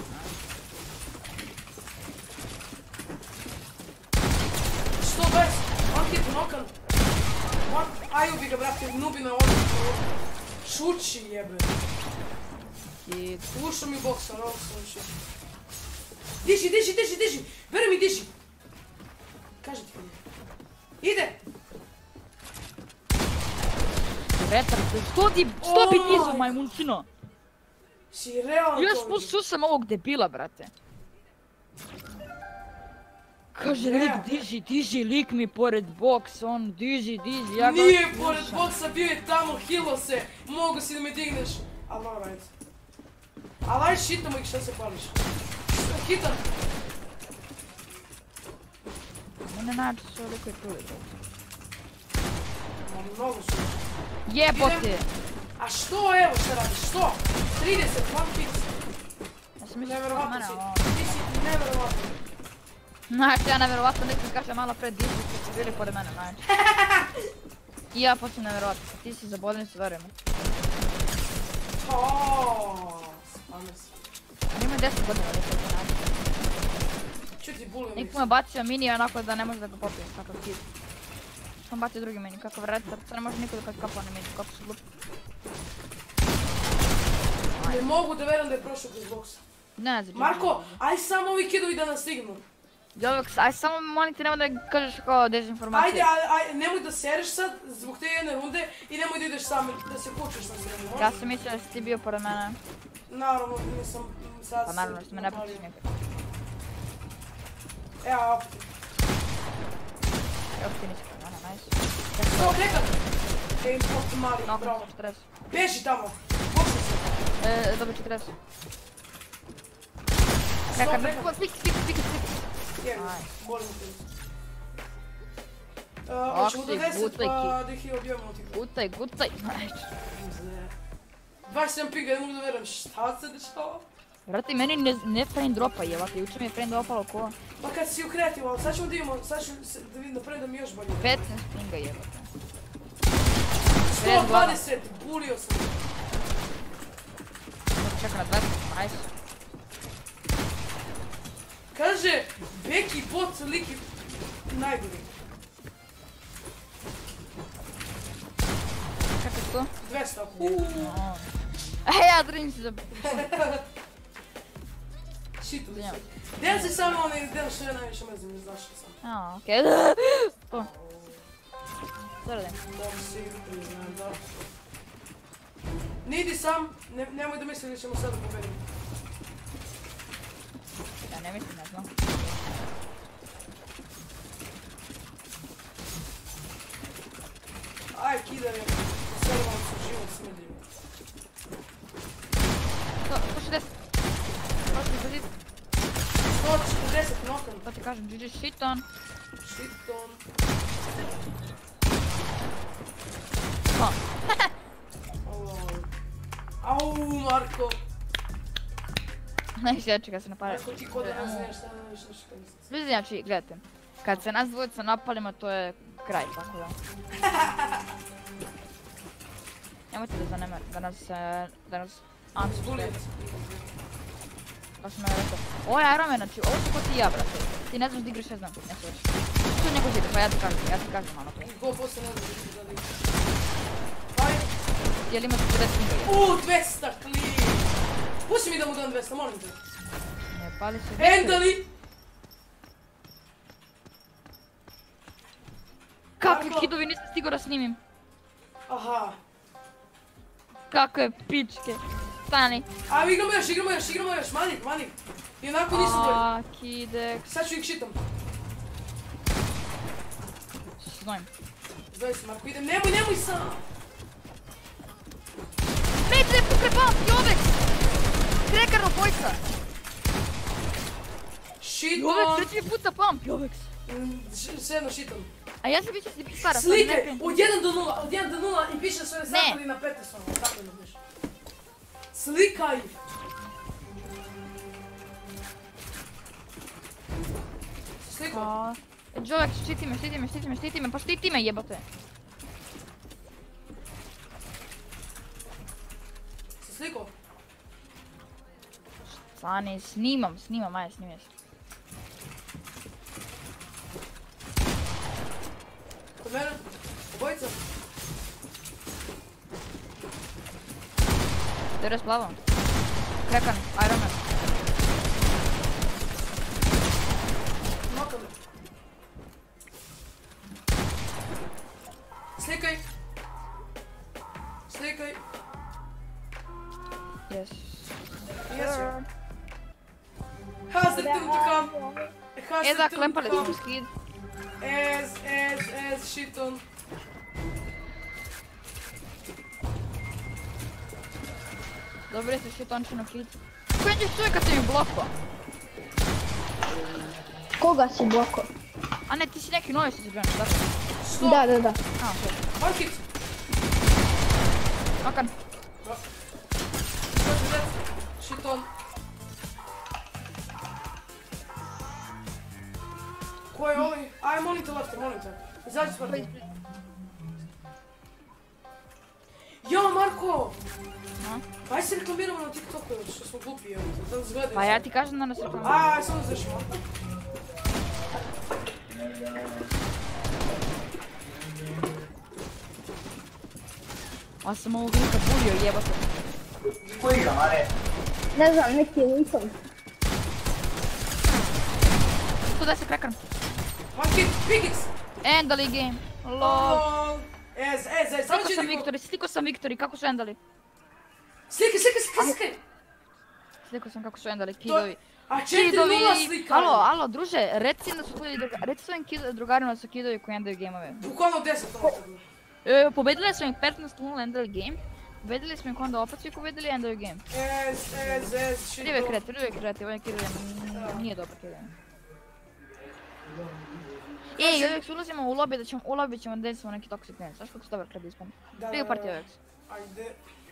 A: sto dvadeset, one hit, nokan. One, aju bi ga, brate, nubina ovdje. Šuči jebe.
B: Kid.
A: Ušao mi u boksa, ono sam ušao. Diši, diši, diši, diši! Beri mi diši! Kaži ti kad je. Ide!
B: Retar, što ti, što bi ti za majmunčino?
A: Si realno
B: Još
A: to
B: pusu sam ovog debila, brate. Kaže lik, diži, diži, lik mi pored boksa, on diži, diži, ja ga
A: Nije
B: slušam.
A: pored boksa, bio je tamo, hilo se. Mogu si da me digneš. Ali alright. Ali aj šitamo ih šta se pališ. Hitan!
B: Mene nađe su oliko je čuli.
A: Ma mnogo su.
B: Jebote!
A: A što evo šta radiš, što? trideset, one fix.
B: Ja sam mislio da
A: Neverovatno
B: mene,
A: si.
B: ovo.
A: Ti si neverovatno.
B: Znači, ja neverovatno nek mi kaže malo pre diži koji su bili pored mene, znači. I ja počnem neverovatno, ti si zaboden se, verujem.
A: Oooo, spamer se.
B: Ima deset godina da se znači.
A: Čuti bulim.
B: Nik mu je bacio mini onako da ne može da ga popije, kako kid. Sam bacio drugi mini, kako vretar, to ne može niko da kad kapa na mini, kako su glupi.
A: Ne mogu da verujem da je prošao kroz boksa.
B: Ne znam.
A: Marko, aj samo ovi kidovi da nas stignu.
B: Jovek, aj samo molim te nemoj da kažeš kao dezinformacije.
A: Ajde, aj, aj, nemoj da sereš sad zbog te jedne runde i nemoj da ideš sam, da se kučeš na sredinu, može?
B: Ja sam mislila da si ti bio pored mene.
A: Naravno, nisam sad...
B: Pa naravno što me ne pričaš nikad.
A: Evo, opet.
B: Evo ti nisi pored mene, nice.
A: Sto, nekad! Game pop mali,
B: Nakon
A: bravo.
B: četrdeset.
A: Beži tamo, boksa se.
B: E, dobro četrdeset. Rekar,
A: nekad.
B: fik, fik, fik, fik.
A: Jevi,
B: Aj.
A: bolim te. Uh, Hoćemo do
B: si,
A: deset
B: gutaj
A: pa da ih i objavimo ti.
B: Gutaj, gutaj. Nice.
A: dvadeset sedam pinga, ne mogu da verujem, šta se dešava?
B: Vrati, meni ne, ne frame dropa jevate, juče mi je frame dropalo ko?
A: Pa kad si ukreativo, ali sad ćemo da imamo, sad ću se- da vidim napravim da mi još bolje.
B: petnaest pinga jevate.
A: sto dvadeset, bulio sam.
B: Čekaj na dvadeset, nice.
A: Kaže, Beki bot liki najgori.
B: Kako je to?
A: dvesta.
B: E, ja dream si za...
A: Šitu li
B: Znamo.
A: se. Del si samo onaj del što ja najviše mrzim, ne znaš što sam.
B: A, okej. To. Dobro da.
A: Mogu se igru priznam, da. Nidi sam, ne, nemoj da misli da ćemo sada pobediti.
B: Ja ne mislim, ne znam.
A: Aj, kidaj, sve vam su život smrdljivo.
B: sto šezdeset. Prošli pozit.
A: sto četrdeset nokan.
B: To ti kažem, G G shiton.
A: Šiton.
B: Ha.
A: Au, Marko.
B: Nice, ja čekaj se napali.
A: Marko, ti kod da nas znaš šta ne više ništa nisam.
B: Ljudi, znači, gledajte. Kad se nas dvojica napalimo, to je kraj, tako da. Nemojte da zanema, da nas, e, da nas... Ansu
A: Bulijac.
B: Pa sam me rekao. Ovo je Iron Man, znači, ovo su ko ti i ja, brate. Ti ne znaš da igraš, ja znam, ne znaš. Tu neko zide, pa ja ti kažem, ja ti kažem malo to.
A: Ko posle ne znam što da igraš. Aj.
B: Jel imaš četrdeset pinga?
A: Uuu, dvesta klin. Pusti mi da mu dam dvesta, molim te.
B: Ne, pali se...
A: Endali.
B: Kakvi
A: Marko.
B: hidovi nisam stigao da snimim.
A: Aha.
B: Kakve pičke. stani.
A: A igramo još, igramo još, igramo još, mani, mani. I onako nisu bolji.
B: A, kidek.
A: Sad ću ih šitam.
B: Znojim.
A: Zdoj se, Marko, idem, nemoj, nemoj sam!
B: Mate, ne pukre pump, Jovex! Krekarno pojca!
A: Šitom!
B: Jovex, četiri puta pump, Jovex!
A: Sve jedno šitom.
B: A ja se biće si ti stara,
A: Slikaj, od jedan do nula, od jedan do nula i piše svoje zakoni na Peterson, tako da znaš. Slikaj! Slikaj.
B: Jovex, štiti me, štiti me, štiti me, štiti me, pa štiti me jebate!
A: Si slikao?
B: Stani, snimam, snimam, ajde snimaj se.
A: Kod mene? Obojica?
B: Dere s plavom. Krekan, Iron Man.
A: Noka me. Slikaj. Slikaj.
B: Yes.
A: Yes, sir. Hazard tim to come.
B: E da, klepali smo skid.
A: Ez, ez, ez, shiton.
B: Dobri se šitončino hit. Koji ćeš čuj kad si mi blokao?
G: Koga si bloko?
B: A ne, ti si neki novi si se žena, tako?
A: Sto.
G: Da, da, da.
B: A, ok.
A: One hit.
B: Nokan.
A: Dođe, dead. Shiton. Ko je ovaj? Aj, molim te, lefter, molim te. Izađi s vrta. Jo, Marko!
B: No?
A: Aj se reklamiramo na TikToku, što smo glupi, evo, da nas gledaju.
B: Pa ja ti kažem da nas reklamiramo.
A: Aj, samo završimo.
B: A sam ovog lika bulio jebate.
G: Ne znam, neki je nisam.
B: sto deset krekan.
A: One hit, Pigic!
B: Endali game. Lol.
A: LOL. Ez, ez, ez, samo
B: Sliko
A: će
B: sam
A: niko...
B: Viktori, sliko sam Viktori, kako su endali?
A: Slikaj, slikaj, slikaj, slikaj!
B: Sliko sam kako su endali, kidovi.
A: A četiri nula slikaj!
B: Alo, alo, druže, reci da su tvoji drugari, reci svojim drugarima da su kidovi koji endaju gameove.
A: Bukvalno deset ono bilo.
B: E, pobedili smo im petnaest nula endali game. Pobedili smo im onda opet svi pobedili endaju game.
A: Ez, ez, ez, shit.
B: Rive kreti, rive kreti, ovaj Kiril nije dobar Kiril. Ej, Jovex, ulazimo u lobby da ćemo, u lobby ćemo da desimo neki toxic dance, znaš kako se dobar kada ispane?
A: Da,
B: Rive
A: da,
B: partija
A: da.
B: Jovex.
A: Ajde.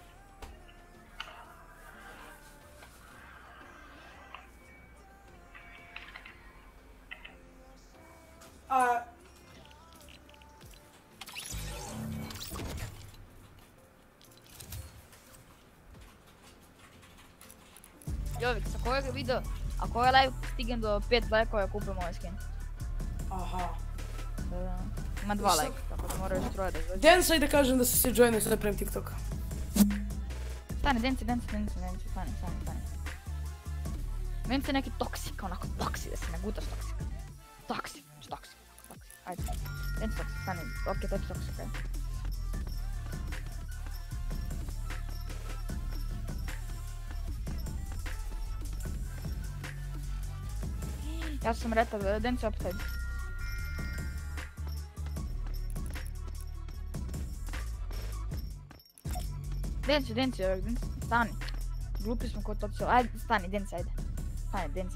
A: A...
B: Jovex, ako ovaj video, ako ovaj live stignem do pet lajkova, ja kupim ovaj skin.
A: Aha.
B: Da, da. Ima dva lajka, tako da moraju još troje da izdođe.
A: Densaj da kažem da su se joinili sve prema TikToka.
B: Stani, Denci, Denci, Denci, Denci, stani, stani, stani. Denci je neki toksik, onako toksik, da se ne gutaš toksik. Toksik, znači toksik, toksik, ajde. Denci toksik, stani, okej, to je toksik, ajde. Ja sam retard, Denci opet ajde. Denci, Denci, Denci, stani. Glupi smo kod toksik, ajde, stani, Denci, ajde. Stani, Denci.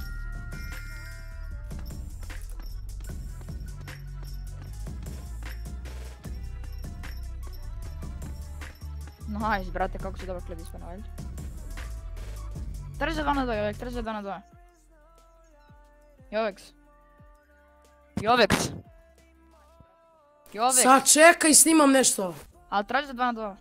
B: Nice, brate, kako si dobar klip ispano, ajde. Trže dva na dva, Jovex, trže dva na dva. Jovex. Jovex. Jovex.
A: Sad čekaj, snimam nešto.
B: Ali traži dva na dva.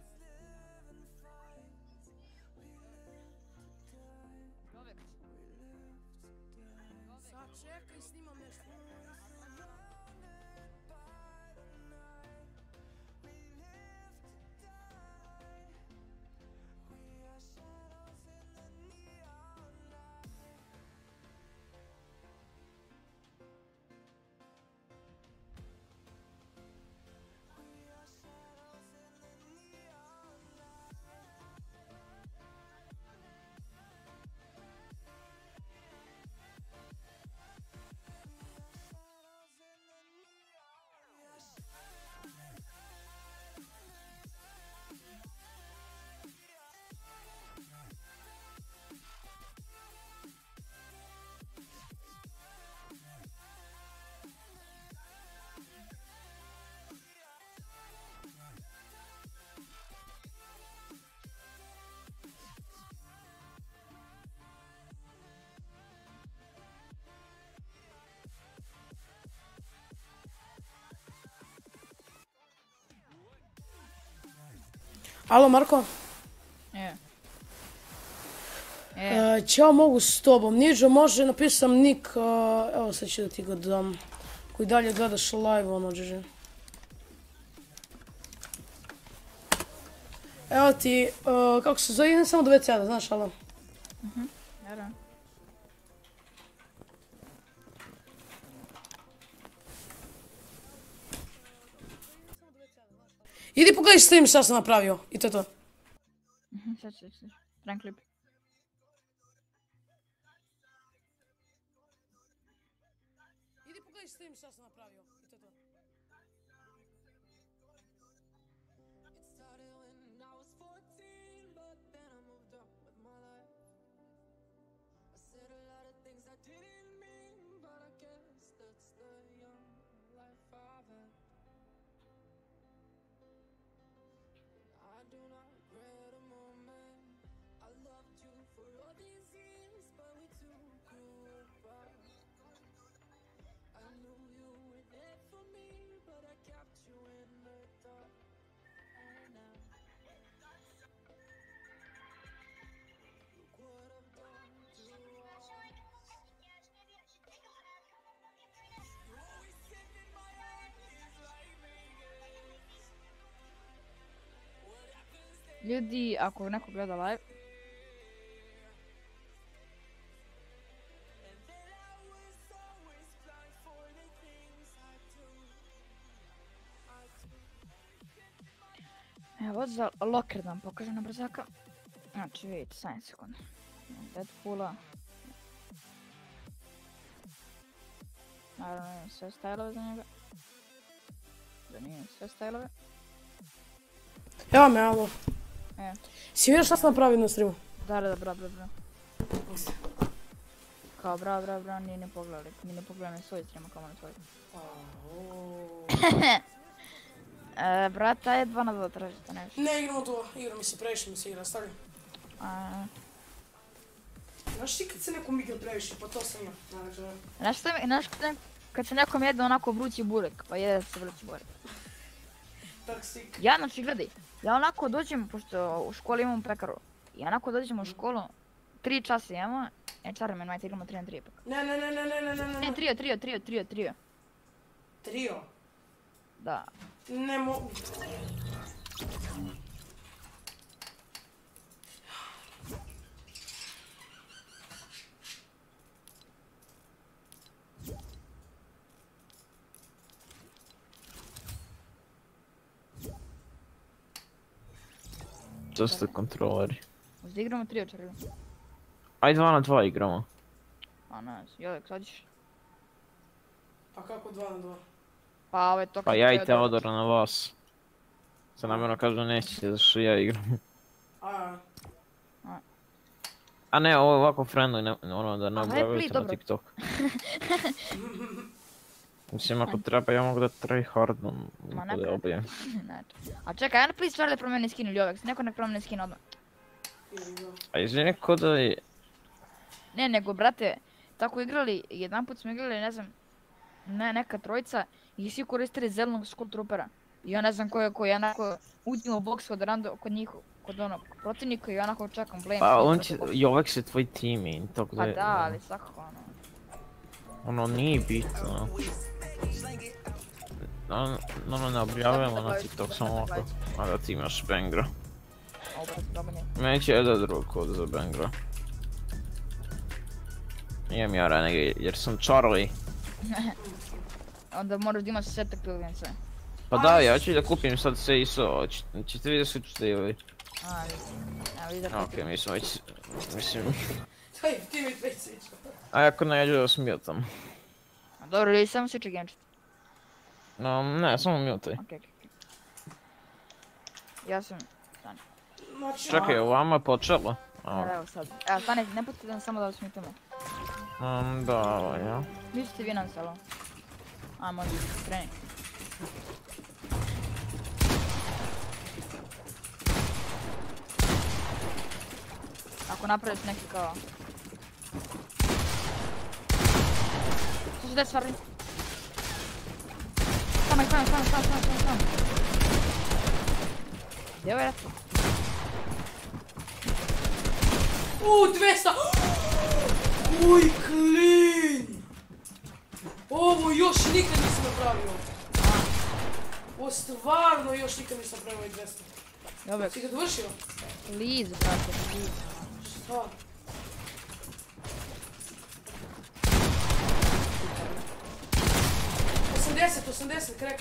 A: Sad čekaj, snimam nešto. Alo, Marko?
B: Je. Je.
A: E, Ćao, mogu s tobom. Niđo, može, napisam nik, a, evo sad ću da ti ga dam. Koji dalje gledaš live, ono, džeže. Evo ti, a, kako se zove, idem samo do ve ce-a, znaš, alo?
B: Mhm, naravno.
A: Idi pogledaj stream šta sam napravio, i to je to.
B: Mhm, sad ću, sad ću. Prank klip.
A: Idi pogledaj stream šta sam napravio, i to je to.
B: Ljudi, ako neko gleda live, evo za locker da vam pokažem na brzaka. Znači vidite, sedam sekundi. Deadpoola. Naravno imam sve stajlove za njega. Da nijem sve stajlove.
A: Evo me, alo.
B: E.
A: Si vidio šta sam napravio na streamu?
B: Da, da, bra, bra, bra. Kao bra, bra, bra, nije ne pogledali. Nije ne pogledali svoj stream, kao na tvoj. E, brata je dva na dva tražite nešto.
A: Ne igramo to, igra mi se previše mi se igra, stavljam.
B: A,
A: Znaš ti kad se nekom igra previše, pa to sam ja. Znači,
B: znaš što mi, znaš kad, kad se nekom jede onako vrući burek, pa jede se vrući burek.
A: Toksik.
B: Ja, znači gledaj, ja onako dođem, pošto u školi imam pekaru, i onako dođem u školu, tri časa imamo, e čaram me, majte igramo tri na tri ipak.
A: Ne, ne, ne, ne, ne, ne, ne, ne.
B: Ne, trio, trio, trio, trio, trio.
A: Trio?
B: Da.
A: Ne mogu.
C: To ste kontroleri.
B: Možda igramo trio čarju.
C: Aj dva na dva igramo.
B: A ne, Jovek, sad ćeš.
A: Pa kako dva na dva?
B: Pa ovo je to
C: Pa
B: kad
C: ja i
B: Teodor-
C: Teodora na vas. Sad namjerno kažu nećete zašto ja igram.
A: A,
C: A ne, ovo je ovako friendly, ne, ono da ne
B: A, hej,
C: objavljujete
B: pli,
C: na
B: dobro.
C: TikTok. Mislim, ako treba ja mogu da tryhardom
B: Ma, ne
C: da
B: treba.
C: obijem.
B: Znači. A čekaj, ajde please stvar da promeni skin ili Jovek, neko nek promeni skin odmah.
C: A izvini, ko da je...
B: Ne, nego brate, tako igrali, jedan put smo igrali, ne znam, ne, neka trojica i svi koristili zelenog Skull Troopera. I ja ne znam ko je ko, ja onako uđem u box kod rando, kod njih, kod onog protivnika i onako čekam blame.
C: Pa on će, Jovek se tvoj teammate, tako da
B: Pa
C: je...
B: da, ali svakako ono.
C: Ono nije bitno. No, no, no, ne objavljamo na TikTok samo ovako. A da ti imaš Bangra.
B: Ovo brate, dobro nije.
C: Meni će jedan drug kod za Bangra. Nijem ja Renegade, jer sam Charlie.
B: Onda moraš da imaš sve te pilgence.
C: Pa da, ja ću da kupim sad sve I S O, ćete vidjeti su čutevi.
B: A, vidi. Evo vidi da
C: Okej, mi smo već, mislim...
A: Hej, ti mi već sviđa.
C: A ako ne, ja ću da smutam.
B: Dobro, ili samo sviče genčit.
C: No, ne, samo mutaj.
B: Okej, okej, okej. Ja sam... Stani.
A: Znači,
C: Čekaj, ovama je počelo? A,
B: Evo sad. Evo, stani, ne pustite da samo da vas mitamo.
C: um, da, ovo, ja.
B: Vi ćete vi nam salo. A, može, kreni. Ako napravite neki kao... Što će deti stvari? Samo, samo, samo, samo, samo, samo, samo. Gdje je ovaj rat?
A: U, dvesta! Uj, klin! Ovo još nikad nisam napravio. Ovo stvarno još nikad nisam napravio ovaj dvesta.
B: Jovek,
A: Si ga dovršio?
B: please, brate, please.
A: Šta? osamdeset, osamdeset, krekao.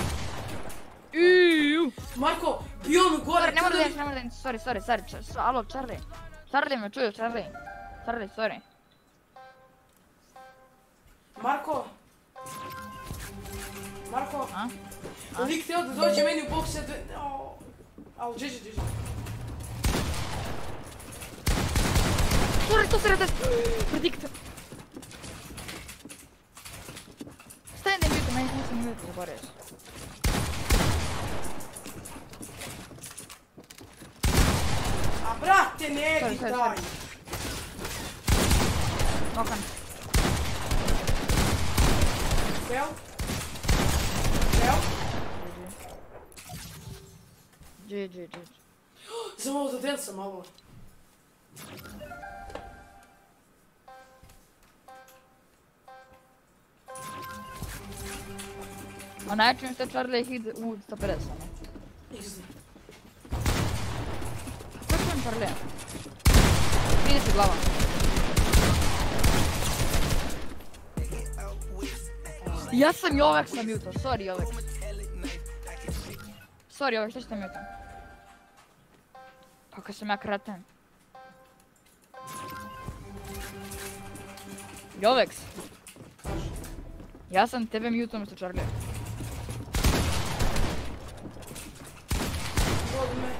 B: Iuuu.
A: Marko, bio ono gore,
B: Sorry, ne moram da
A: crveni-
B: idem, ne moram da idem, sorry, sorry, sorry, č- č- alo, Charlie. Charlie me čuju, Charlie. Charlie, sorry.
A: Marko? Marko?
B: A?
A: Lik htio da dođe meni u boks, ja dve... Au, au, džiđi, džiđi.
B: Sorry, to se rade... Prediktor. Staj da im biti, meni nisam imati, zaboravio sam.
A: A brate, ne
B: Sorry,
A: di
B: sorry,
A: daj.
B: sorry. Nokan.
A: Bel? Bel?
B: G, G, G.
A: Za malo da densa malo.
B: A najčešće što Charlie hit u sto pedeset, ono.
A: iks de.
B: Što ću Charlie? Vidi se glava. Ja sam i ovak sam mutao, sorry ovak. Sorry ovak, što ćete mutao? Kako sam ja kreten. Jovex. Ja sam tebe mutao umjesto Charlie.
A: Bog me.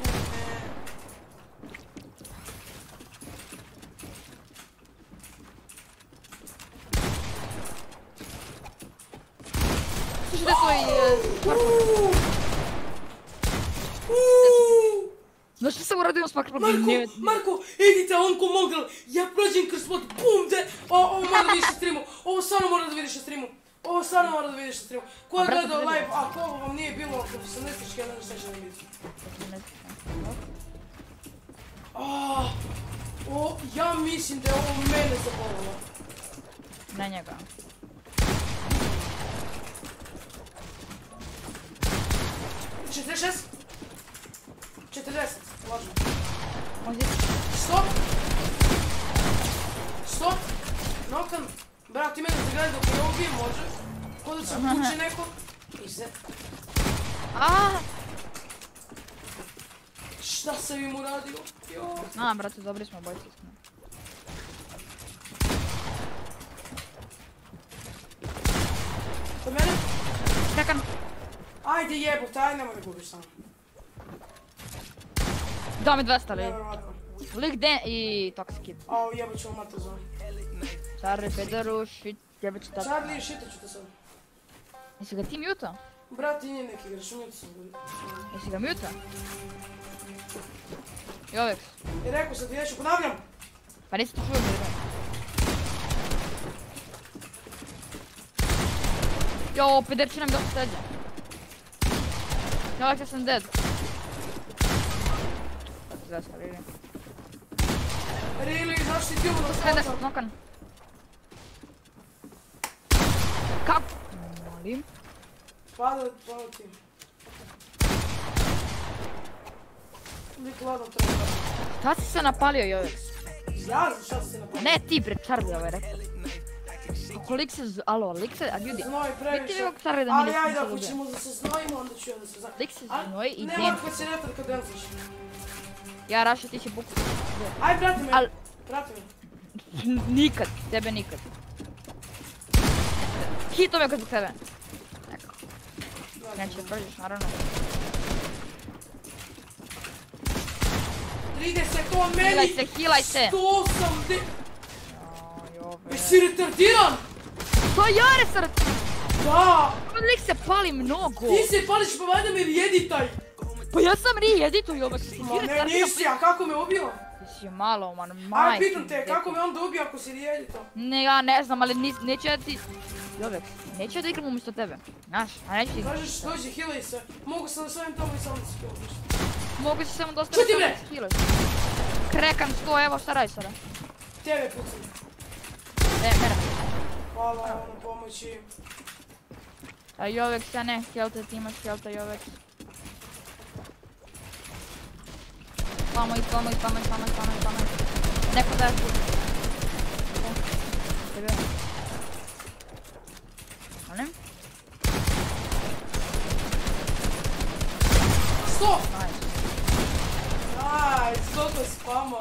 B: Slušajte svoj parkour. Znaš što sam uradio s parkourom?
A: Marko, Marko, idite, on ko mogel. Ja prođem kroz spot, bum, de. O, ovo mora da vidiš na streamu. Ovo stvarno mora da vidiš na streamu. Ovo stvarno mora da vidiš na streamu. Ko je
B: brate,
A: gledao
B: vidio.
A: live, ako ovo vam nije bilo osamnaestički, ja ne znam šta će da vidjeti. Ah, o, ja mislim da je ovo mene zabolilo.
B: Ne njega.
A: četrdeset šest? četrdeset, lažno.
B: Možda
A: Stop! Stop! Nokan, brat, ti mene zagledaj dok je ubijem, može? Ko da se kuće neko? Ise.
B: Aaaa!
A: Šta sam im uradio? Jo.
B: A, brate, dobri smo bojci smo.
A: Kod mene?
B: Čekam.
A: Ajde jebote, aj nemoj da gubiš samo.
B: Dao mi dvesta, li?
A: Nevjerovatno.
B: Lik den i Toxic Kid.
A: Au, jebot ću vam mato zove.
B: Charlie, pederu, shit, jebeć tako.
A: Charlie, šitat ću te sad.
B: Jesi ga ti mutao?
A: Brat, ti nije neki igraš, umjeto sam budi.
B: Jesi ga mutao? Jovex.
A: I rekao sam ti, ja ću ponavljam.
B: Pa nisi to čuo mi da. Jo, pederčina mi dosta seđa. Jovex, ja sam dead. Zašto, vidi.
A: Really, znaš ti ti ovo
B: Sve
A: da
B: deset, nokan. Kako? Molim.
A: Pada, pada ti. Lik ladno treba.
B: Šta si se napalio, Jovex?
A: Ja znam šta si se napravio.
B: Ne ti, bre, Charlie ovaj rekao. Ako lik se z... Alo, lik se... A ljudi,
A: Znoj previše.
B: vidite vi kako Charlie da mi
A: Ali
B: ne
A: ajde,
B: se
A: ako
B: lubio.
A: ćemo da se znojimo, onda ću ja da se znam.
B: Lik se znoji i
A: Ne
B: den.
A: moram kad si retar kad denzaš.
B: Ja Raša, ti će buku.
A: Aj, prati me.
B: Al-
A: Prati me.
B: Nikad, tebe nikad. Hito me kod zbog tebe. Eko, neće da prođeš, naravno.
A: trideset, on
B: Hilaj
A: meni.
B: se, hilaj se.
A: sto osamdeset.
B: Aj, ove.
A: Jesi retardiran?
B: Pa ja resart!
A: Da.
B: Ovaj lik se pali mnogo.
A: Ti se pališ pa valjda me editaj.
B: Pa ja sam re-editu i ovo si
A: Ma
B: ti
A: ne,
B: restartira.
A: nisi, a kako me ubio?
B: Ti si malo, man,
A: Aj,
B: majke.
A: pitam te, kako me onda ubio ako si re-editao?
B: Ne, ja ne znam, ali nis, neću ja ti... Jovek, neću ja da igram umjesto tebe. Znaš, a neću ti igram.
A: Kažeš, dođi, hilaj se. Mogu sam na svojim tomu i sam da se kiluješ.
B: Mogu se samo dostaviti
A: Čuti bre!
B: kilo. Krekan sto, evo šta radi sada?
A: Tebe pucam.
B: Ne, mene.
A: Hvala vam na pomoći.
B: A Jovex, ja ne, Helta, ti imaš Helta, Jovex. Spamuj, spamuj, spamuj, spamuj, spamuj, spamuj. Neko daje put. Tebe. Molim?
A: Sto!
B: Nice.
A: Nice, koliko spama.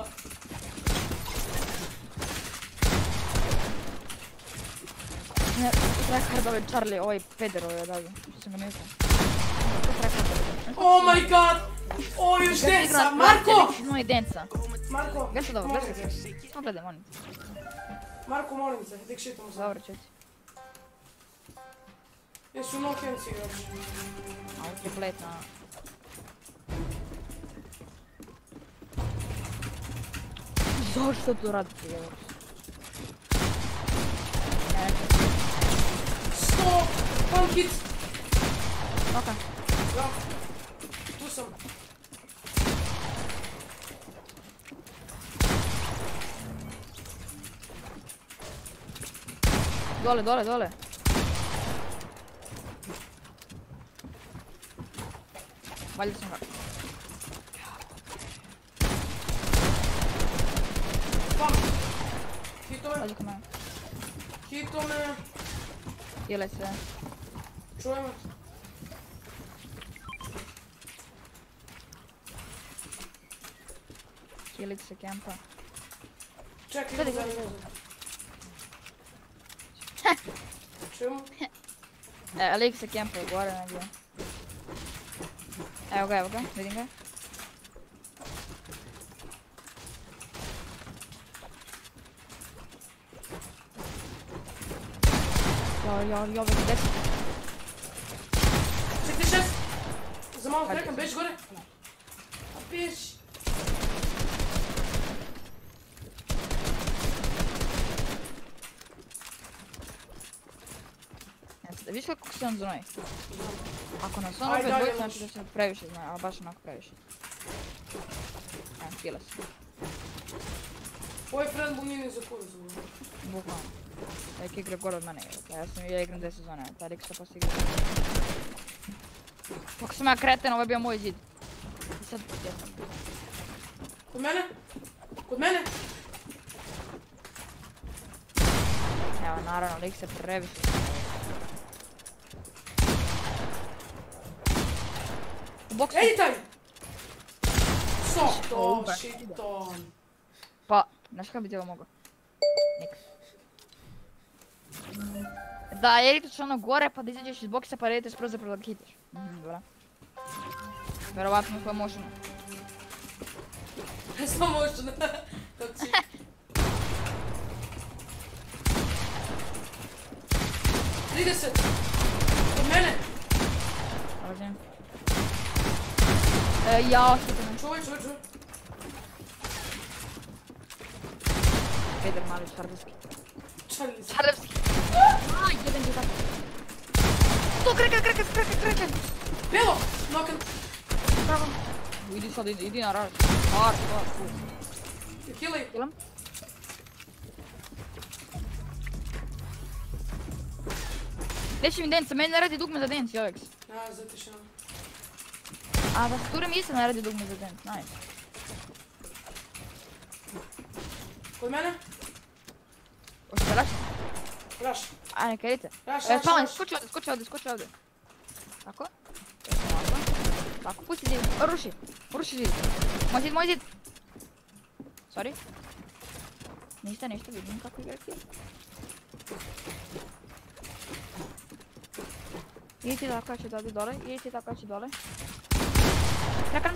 B: Ne, tryhard ovaj Charlie, ovaj peder ovaj odavde. Što sam ga ne znam. To tryhard.
A: Oh my god! O, još densa! Marko!
B: No i densa.
A: Marko!
B: Gledaj dobro,
A: molim
B: gledaj
A: te.
B: se. Samo gledaj, molim te.
A: Marko, molim te, tek šitamo se.
B: Dobro, četi.
A: Jesu no camps igrač.
B: A ovo je pletna. Zašto to radite, evo? Ne,
A: Sto! One hit!
B: okej.
A: Da. Tu sam.
B: Dole, dole, dole. Valjda sam ga.
A: Spam! Hito me,
B: Valjda kod mene.
A: hito me.
B: Jele se.
A: Čujem me.
B: Kilit se kempa.
A: Čekaj,
B: Gledaj,
A: idem za
B: gledaj,
A: njim. Čemu?
B: E, lik se kempa gore negdje. Evo ga, evo ga, vidim ga. Jo, jo, jo, već deset.
A: Čekaj, šest! Za malo
B: Ajde.
A: krekam, beć gore. A beć!
B: Jeste, viš kako se on znoji? Ako nas on
A: Ajde,
B: opet
A: ajde,
B: boji, znači da
A: može.
B: se previše znoji, ali baš onako previše. Evo, kila se.
A: Ovaj friend bunjeni za kuda zove.
B: Bukvalno. Nek igra gore od mene, evo, ja sam, ja igram dvije sezone, taj lik što posto igra. Kako sam ja kreten, ovo je bio moj zid. I sad, gdje sam?
A: Kod mene? Kod mene?
B: Evo, naravno, lik se previše. U boksu.
A: Ej, taj! Sto!
B: O,
A: To,
B: ba.
A: shiton.
B: Pa, znaš kako bi ti ovo mogao? Niks. Da, editaš ono gore pa da izađeš iz boksa pa editaš prvo zapravo da hitaš. Mhm, dobra. Verovatno to je motion.
A: Samo možda. Kako si? trideset! Kod mene!
B: Dolazim. E, jao, hitam.
A: Čuvaj, čuvaj, čuvaj.
B: Peder mali, šardovski.
A: Čarli se.
B: Šardovski! Aj, jedan ti tako. To, krekan, krekan, krekan, krekan!
A: Belo! Nokan.
B: Bravo. Idi sad, idi, idi na raž. Ar, ar, ar.
A: Kilaj.
B: Kilam. Neće mi denca, meni ne radi dugme za denci, Jovex.
A: Ja, zatišeno.
B: A da se turim isto ne radi dugme za denci, nice.
A: Kod mene?
B: Hoćete raš?
A: Raš.
B: A neka idite.
A: Raš,
B: E,
A: raš,
B: Palan,
A: raš.
B: skoči ovdje, skoči ovdje, skoči ovdje. Tako. Ovako. Tako, pusti zid. Ruši. Ruši zid. Moj zid, moj zid. Sorry. Ništa, ništa, vidim kako igra kill. Idite tako, ja ću da odi dole. Idite tako, ja ću dole. Čekam.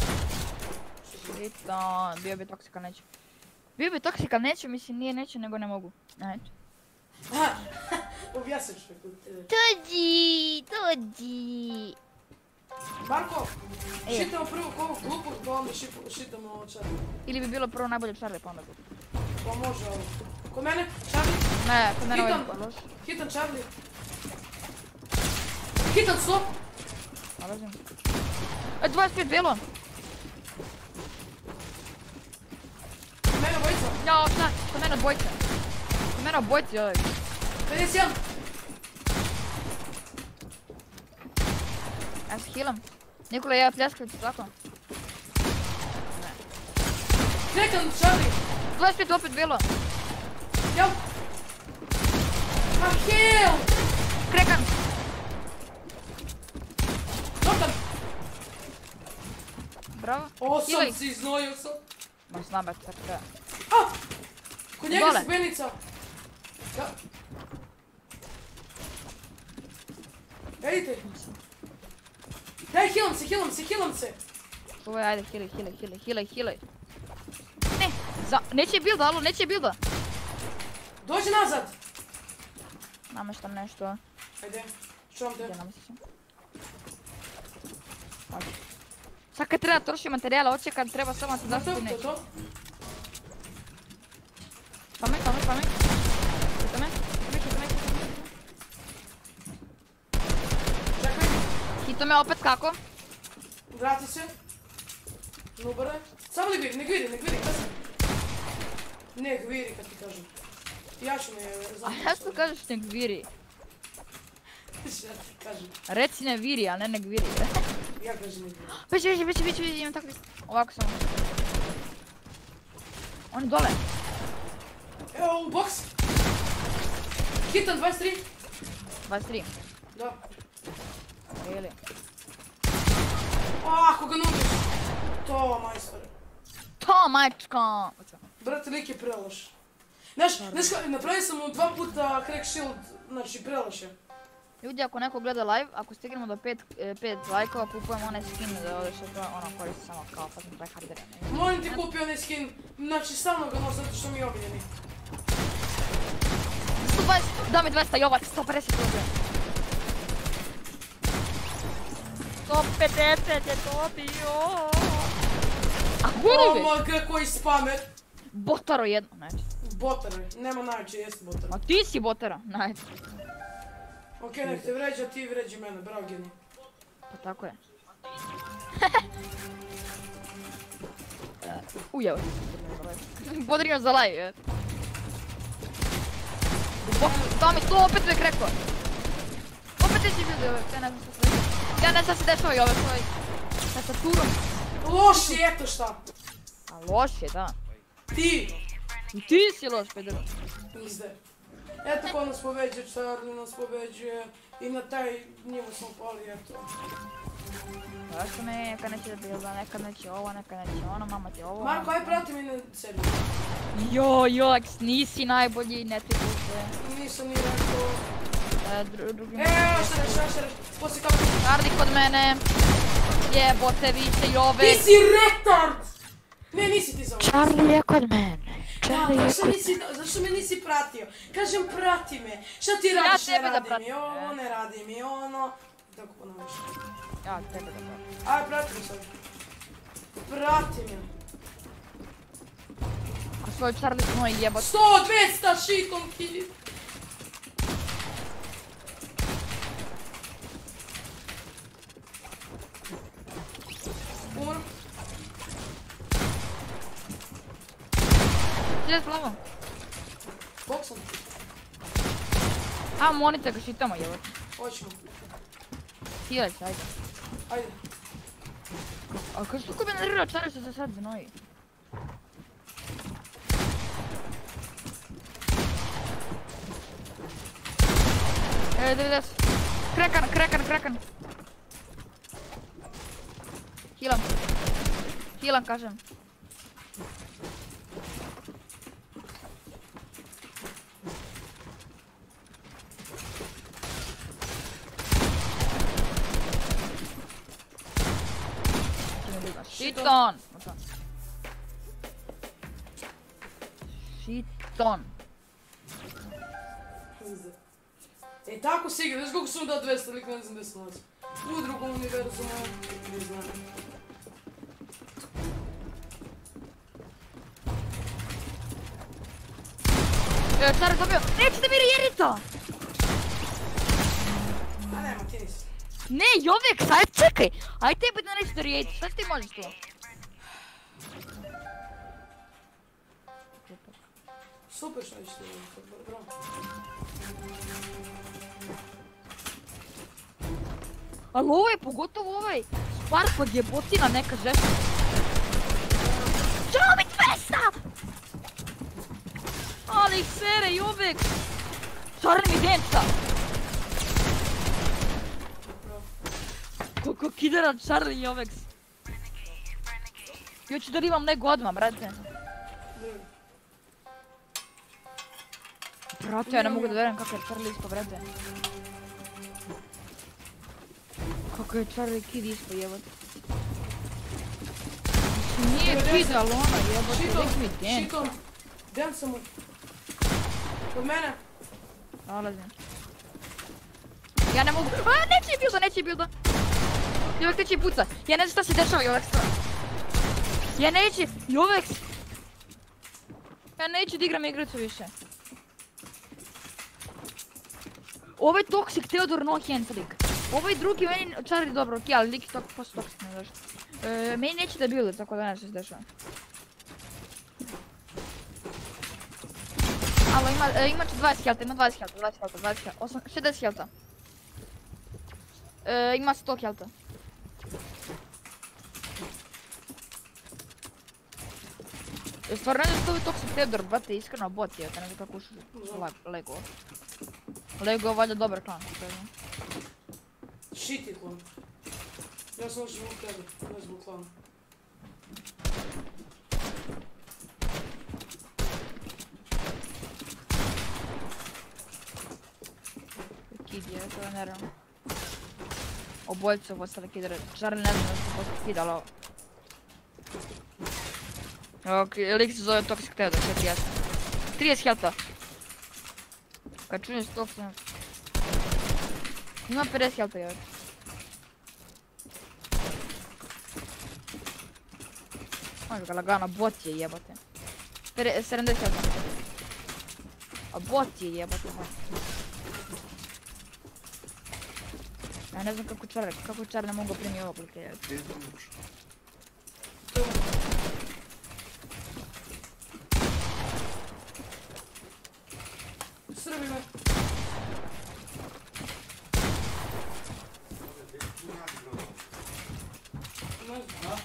B: Shiton, bio bi toksik, ali neću. Bio bi toksik, ali neću, mislim nije neću, nego ne mogu. Neću.
A: Aha, objasniš me kod tebe.
B: Dođi, dođi.
A: Marko,
B: E.
A: šitamo prvo kovu klupu, pa onda šipu- šitamo ovo čar.
B: Ili bi bilo prvo najbolje Charlie pa onda bi.
A: Pa može ovo. Kod mene, Charlie,
B: Ne, kod mene ovo je
A: Hitan.
B: loš.
A: hitan Charlie. Hitan sto.
B: Nalazim. E, dvadeset pet belo. Jao, šta? Kod mene odbojca. Kod mene odbojci ovdje.
A: pedeset jedan.
B: Ja se healam. Nikola, ja pljaskam ti tako.
A: Krekan, Charlie.
B: dvadeset pet opet bilo.
A: Jel? Ma heal!
B: Krekan.
A: Nokan.
B: Bravo.
A: Osam
B: Healaj.
A: si iznojio sam.
B: Ma snabak, tako treba.
A: A! Kod njega
B: Dole.
A: se penica. Ja. Vidite. Daj, healam se, healam se, healam se.
B: Ovo je, ajde, healaj, healaj, healaj, healaj, healaj. Ne, za, neće builda, alo, neće builda.
A: Dođi nazad.
B: Nameštam nešto.
A: Ajde, čuvam te.
B: Gdje nameštam? Sad kad treba troši materijala, hoće kad treba samo ti
A: To,
B: zašto
A: to,
B: ti neće.
A: to.
B: Pamet, pamet, pamet. Hita me, hita me, hita me.
A: Čekaj,
B: Hita me opet kako?
A: vrati se. Nubare. Samo nek vidi, nek vidi, nek vidi, kad sam. Nek vidi kad ti kažem. Ja ću ne
B: A
A: znam.
B: ja što kažeš nek viri?
A: Šta ti kažem?
B: Reci ne viri, a ne nek viri.
A: Ja kažem nek vidi.
B: Već, već, već, već, već, imam tako listu. Ovako samo. On je dole.
A: Evo u boks. Hitan dvadeset tri.
B: dvadeset tri.
A: Da.
B: Really?
A: A, ako ga nudiš. To, majstore.
B: To, majčko!
A: Brate, lik je preloš. Znaš, znaš ka, napravio sam mu dva puta crack shield, znači preloš je.
B: Ljudi, ako neko gleda live, ako stignemo do pet lajkova, kupujem onaj skin da ovdje što to ono koristi samo kao fazno tryhardere.
A: Molim ti kupi onaj skin, znači stalno ga nosi zato što mi je omiljeni.
B: sto dvadeset, da mi dvesta jovac, sto pedeset ubijem. sto pedeset je to bio. A guri vi!
A: Omg, koji spamer.
B: Botaro jedno, neće.
A: Botare, nema najče, jeste botare.
B: A ti si botara, neće.
A: Ok, nek te vređa, ti vređi mene, bravo Gini.
B: Pa tako je. Ujeo. Bodrio za live, je. Da mi sto opet uvijek rekao. Opet ti si bio ove, ja ne znam što se dešava. Ja ne znam što se dešava i ove svoj. Sa taturom.
A: Loš je, eto šta.
B: A loš je, da.
A: Ti.
B: I ti si loš, pedero.
A: Izde. Eto ko nas pobeđuje, Charlie nas pobeđuje. I na taj njemu smo pali, eto.
B: Zašto me nekad neće da bilda, nekad neće ovo, nekad neće ono, mama ti ovo.
A: Marko, aj prati mi na sebi.
B: Jo, Joks, nisi najbolji, ne ti puše.
A: Nisam ni rekao.
B: E, dru, drugi...
A: E, šta reš, šta reš, poslije kako...
B: Charlie kod mene. Jebote, vi ste i ove.
A: Ti si retard! Ne, nisi ti za ovo.
B: Charlie je kod mene. Charlie
A: Da,
B: je
A: zašto,
B: kod
A: nisi, zašto me nisi pratio? Kažem prati me. Šta ti radiš?
B: tebe
A: Ne
B: da
A: radi
B: pratim.
A: mi ovo, ne radi mi ono. Tako ponoviš.
B: Ja, tebe da pratim.
A: Aj, prati me sad. Prati me.
B: A svoj Charlie moj jebot.
A: sto, dvesta, šitom kill. Umro.
B: Gdje je plavo?
A: Boksom.
B: A, monite ga šitamo jebot.
A: Hoćemo.
B: Healaj se, ajde.
A: Ajde.
B: A kao što ko me nervirao Charlie što se sad znoji? E, devedeset. Krekan, krekan, krekan. Healam. Healam, kažem. Shiton! Shiton.
A: E tako si igra, znaš koliko sam dao dvesta, lik ne znam gdje sam nalazi. U drugom univerzumu, ne znam.
B: E, Charlie dobio. Nećete mi rijerito!
A: A nema, ti nisi.
B: Ne, Jovek, sad čekaj! Aj tebi da nećete rijeriti, šta ti možeš tu?
A: super što nećete vidjeti, bravo.
B: Ali ovo je pogotovo ovaj Sparkog je botina neka žešća. Ćemo bit dvesta! Ali ih sere, Jovex! Čarni mi denca! Koliko kidera Charlie Jovex. Ja ću da rimam nego odmah, brate. Brate, ja ne mogu da verujem kako je Charlie ispo, brate. Kako je Charlie kid ispo, jebote. Nije kid, ali ona, jebote, nek mi denca.
A: Šitom, denca mu. Kod mene.
B: Dolazim. Ja ne mogu... A, neće bilda, neće bilda. Jovex neće puca. Ja ne znam šta se dešava, Jovex. Ja neće... Jovex! Ja neću da igram igricu više. Ovaj Toxic Theodor no hands lik. Ovaj drugi meni... Charlie dobro, okej, ali lik je posto Toxic, ne znaš. Meni neće da bilda, tako da ne što se dešava. Alo, ima dvadeset helta, ima dvadeset helta, dvadeset helta, dvadeset helta, šezdeset helta. Ima sto helta. Stvarno ne znam što ovaj Toxic Theodor, brate, iskreno bot je, ne znam kako ušli Lego. Lego je valjda dobar klan, što je.
A: Shit je klan. Ja sam ošao zbog tebe, ne zbog klana.
B: Kid je, to je naravno. Obojice su postali kidere. Charlie ne znam da su postali kid, ali ovo. Ok, lik se zove Toxic Theodor, sve ti jasno. trideset helta. Kad čujem s Toxic... Ima pedeset helta, jel? Može ga lagano, bot je jebote. sedamdeset helta. A bot je jebote. Ja ne znam kako Charlie, kako Charlie ne mogu primi ovog lika jel?
A: Srbi me. Ne znam.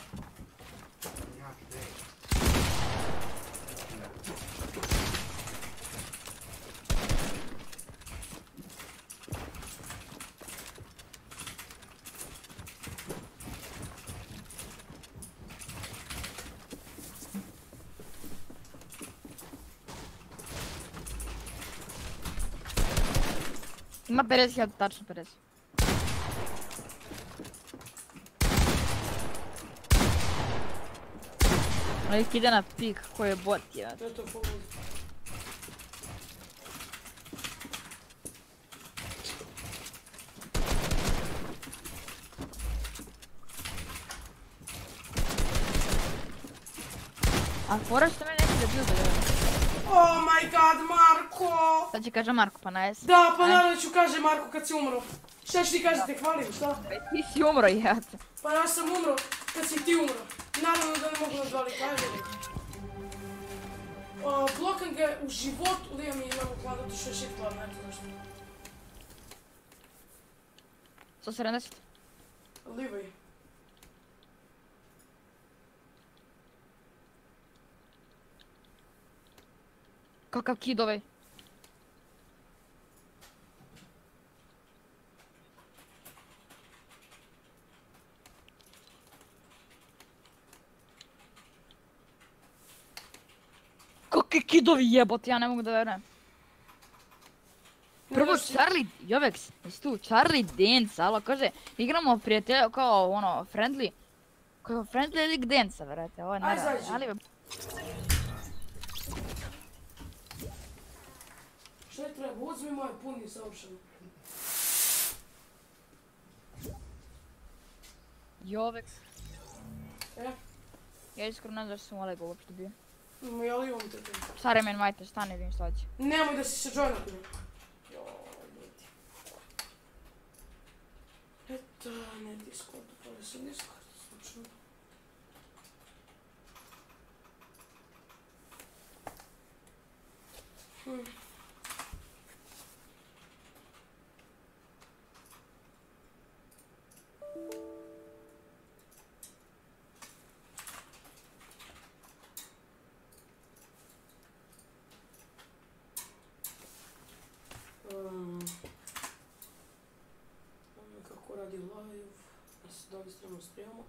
B: Ima pedeset helta, tačno pedeset. Ali ide na pik, koji je bot je.
A: To je to pogod.
B: A fora što me neće da bilda, jel?
A: Oh my god, Marko!
B: Sad će kaže Marko, pa na es.
A: Da, pa naravno ću kaže Marko kad si umro. Šta ću ti kažete, hvalim, šta?
B: Ti si umro, jate.
A: Pa ja sam umro kad si ti umro. Naravno da ne mogu nas dali kaže. Blokam ga u životu, lija mi imam u klanu, to što je shit klan, eto zašto.
B: sto sedamdeset.
A: Livaj.
B: Kakav kid ovaj. Kakvi kidovi jebote, ja ne mogu da verujem. Prvo Charlie, Jovex, jesi tu, Charlie Dance, alo, kaže, igramo prijatelja kao ono, friendly. Kao friendly lik Dance, verete, ovo je naravno, ali...
A: Šta je treba, uzmi moje puni savršeno.
B: Jovex.
A: E?
B: Ja iskreno ne znam što sam u Lego uopšte bio.
A: No, ja li imam te te?
B: Stari men majte, stani vidim što hoće.
A: Nemoj da si se joinat mi. Joj, ljudi. Eto, ne Discord, pa sam Discord, slučajno. Kako radi live, da li stremo stremo.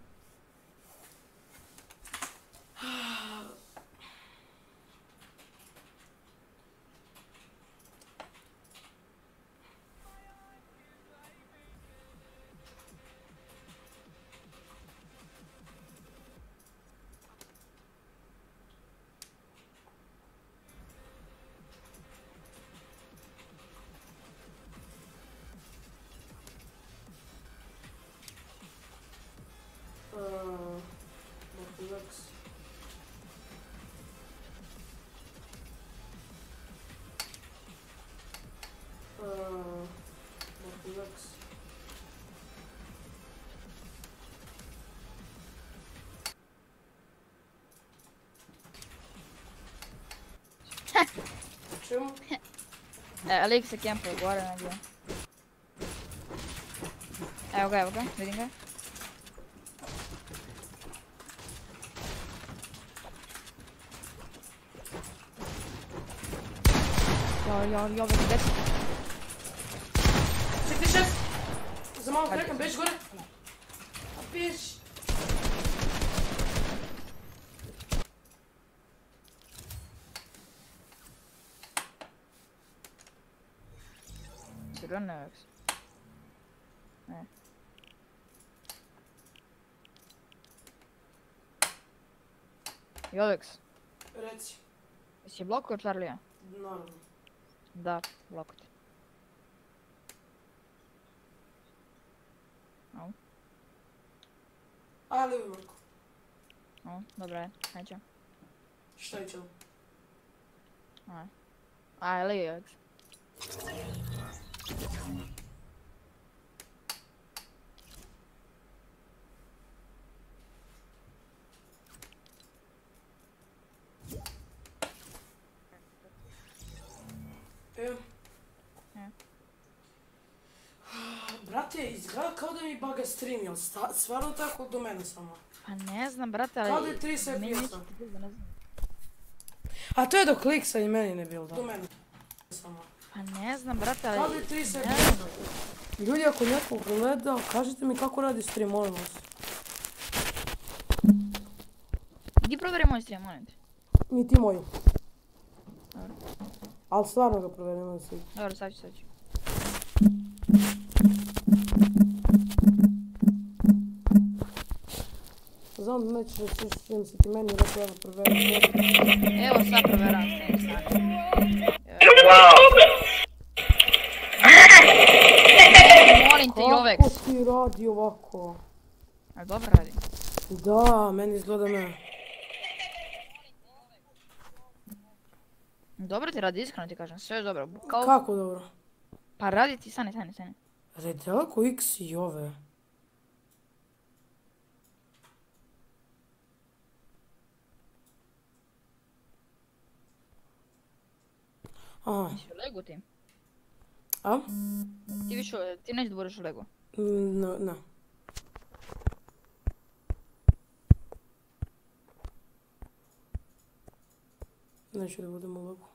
A: Markulex. Markulex. Čemu?
B: E, lik se kempuje gore negdje. Evo ga, evo ga, vidim ga. Ja, ja, ja, vidim deset.
A: Čekaj, šest! Za malo krekam, beži gore. A beži.
B: Crvene veks. Ne. Joveks,
A: Reci.
B: jesi blokao Charlija?
A: Naravno.
B: Da, blokati. Au.
A: A, lijevi Marko.
B: Au, dobra je, neće.
A: Šta je čelo?
B: Aj. Aj, lijevi Joveks.
A: Evo.
B: E.
A: Brate, izgleda kao da mi baga stream, jel sta- stvarno tako do mene samo?
B: Pa ne znam, brate, ali...
A: Kao da je tri F P S-a.
B: Meni neće ti bilo, ne znam.
A: A to je dok kliksa i meni ne bilo, da. Do mene samo.
B: Pa ne znam, brate, ali...
A: Kao da je tri F P
B: ne
A: S-a.
B: znam.
A: Ljudi, ako neko gleda, kažite mi kako radi stream, molim vas.
B: Idi provjeri moj stream, molim te.
A: I ti moji.
B: Dobro.
A: Ali stvarno ga provjerimo svi.
B: Dobro, sad ću, sad ću.
A: Znam da nećeš reći stream si ti meni rekao, evo provjerim.
B: Evo sad provjeram stream, sad. Molim te, Joveks.
A: Kako ti radi ovako?
B: Ali dobro radi.
A: Da, meni izgleda ne.
B: Dobro ti radi, iskreno ti kažem, sve je dobro. Kao...
A: Kako dobro?
B: Pa radi ti, stani, stani, stani.
A: Redelko X i ove. A,
B: Ti si u Legu ti?
A: a?
B: Ti više, ti neće da budeš u Legu.
A: Mm, Ne, ne. Neću da budem u logu.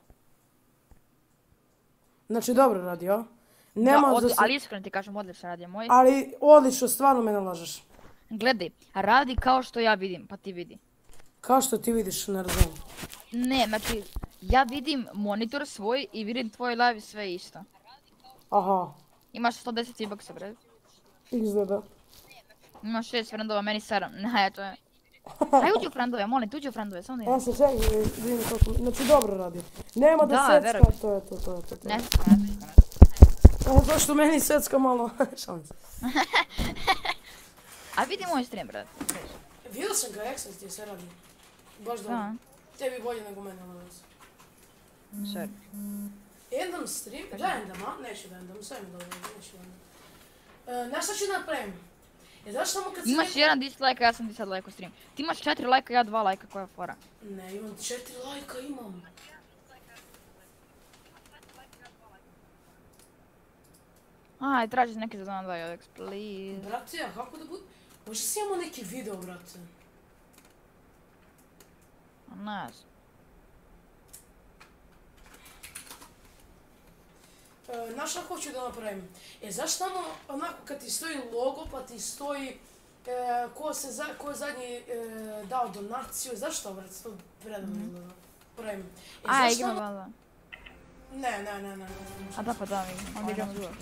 A: Znači dobro radi, a? Nema
B: Da,
A: za
B: odli-
A: se-
B: ali iskreno ti kažem, odlično radi moj.
A: Ali odlično, stvarno me ne lažeš.
B: Gledaj, radi kao što ja vidim, pa ti vidi.
A: Kao što ti vidiš, ne razumijem.
B: Ne, znači, ja vidim monitor svoj i vidim tvoj live sve isto.
A: Aha,
B: Imaš sto deset V-Bucksa, bre.
A: izgleda.
B: Imaš šest friendova, meni sedam. Ne, to je... Aj uđi u friendove, molim, tu uđi u friendove, samo da
A: Ja
B: idem.
A: se čekaj, vidim kako... Znači dobro radi. Nema da,
B: Da,
A: secka,
B: verujem.
A: to je to, to je to. to.
B: Ne,
A: je.
B: ne, ne, ne.
A: Ovo to što meni secka malo, šalim se.
B: A vidi moj stream, brate.
A: Vidio sam ga, Exxon ti se radi. Baš dobro.
B: Da,
A: Tebi bolje nego mene, ali vas.
B: sve.
A: Endam stream, da endam, a? Neću da endam, sve mi dobro, neću da endam. E, Znaš šta ću napravim? E, znaš samo kad se...
B: Imaš
A: neko-
B: jedan dislike, ja sam ti sad lajko stream. Ti imaš četiri lajka, ja dva lajka, koja je fora?
A: Ne, imam četiri lajka, imam.
B: Aj, traži neki za zona dva Jovex, please.
A: Brate, a kako da bude? Možda si imamo neki video, brate.
B: Ne znam.
A: E, znaš šta hoću da napravim? E, zašto tamo, onako, kad ti stoji logo, pa ti stoji e, ko, se za, ko je zadnji e, dao donaciju, zašto, brate, to predavno mm-hmm. napravim? E,
B: Aj,
A: zašto
B: igramo
A: tamo...
B: valjda.
A: Ne, ne, ne, ne, ne.
B: A da pa da, mi onda igramo duo.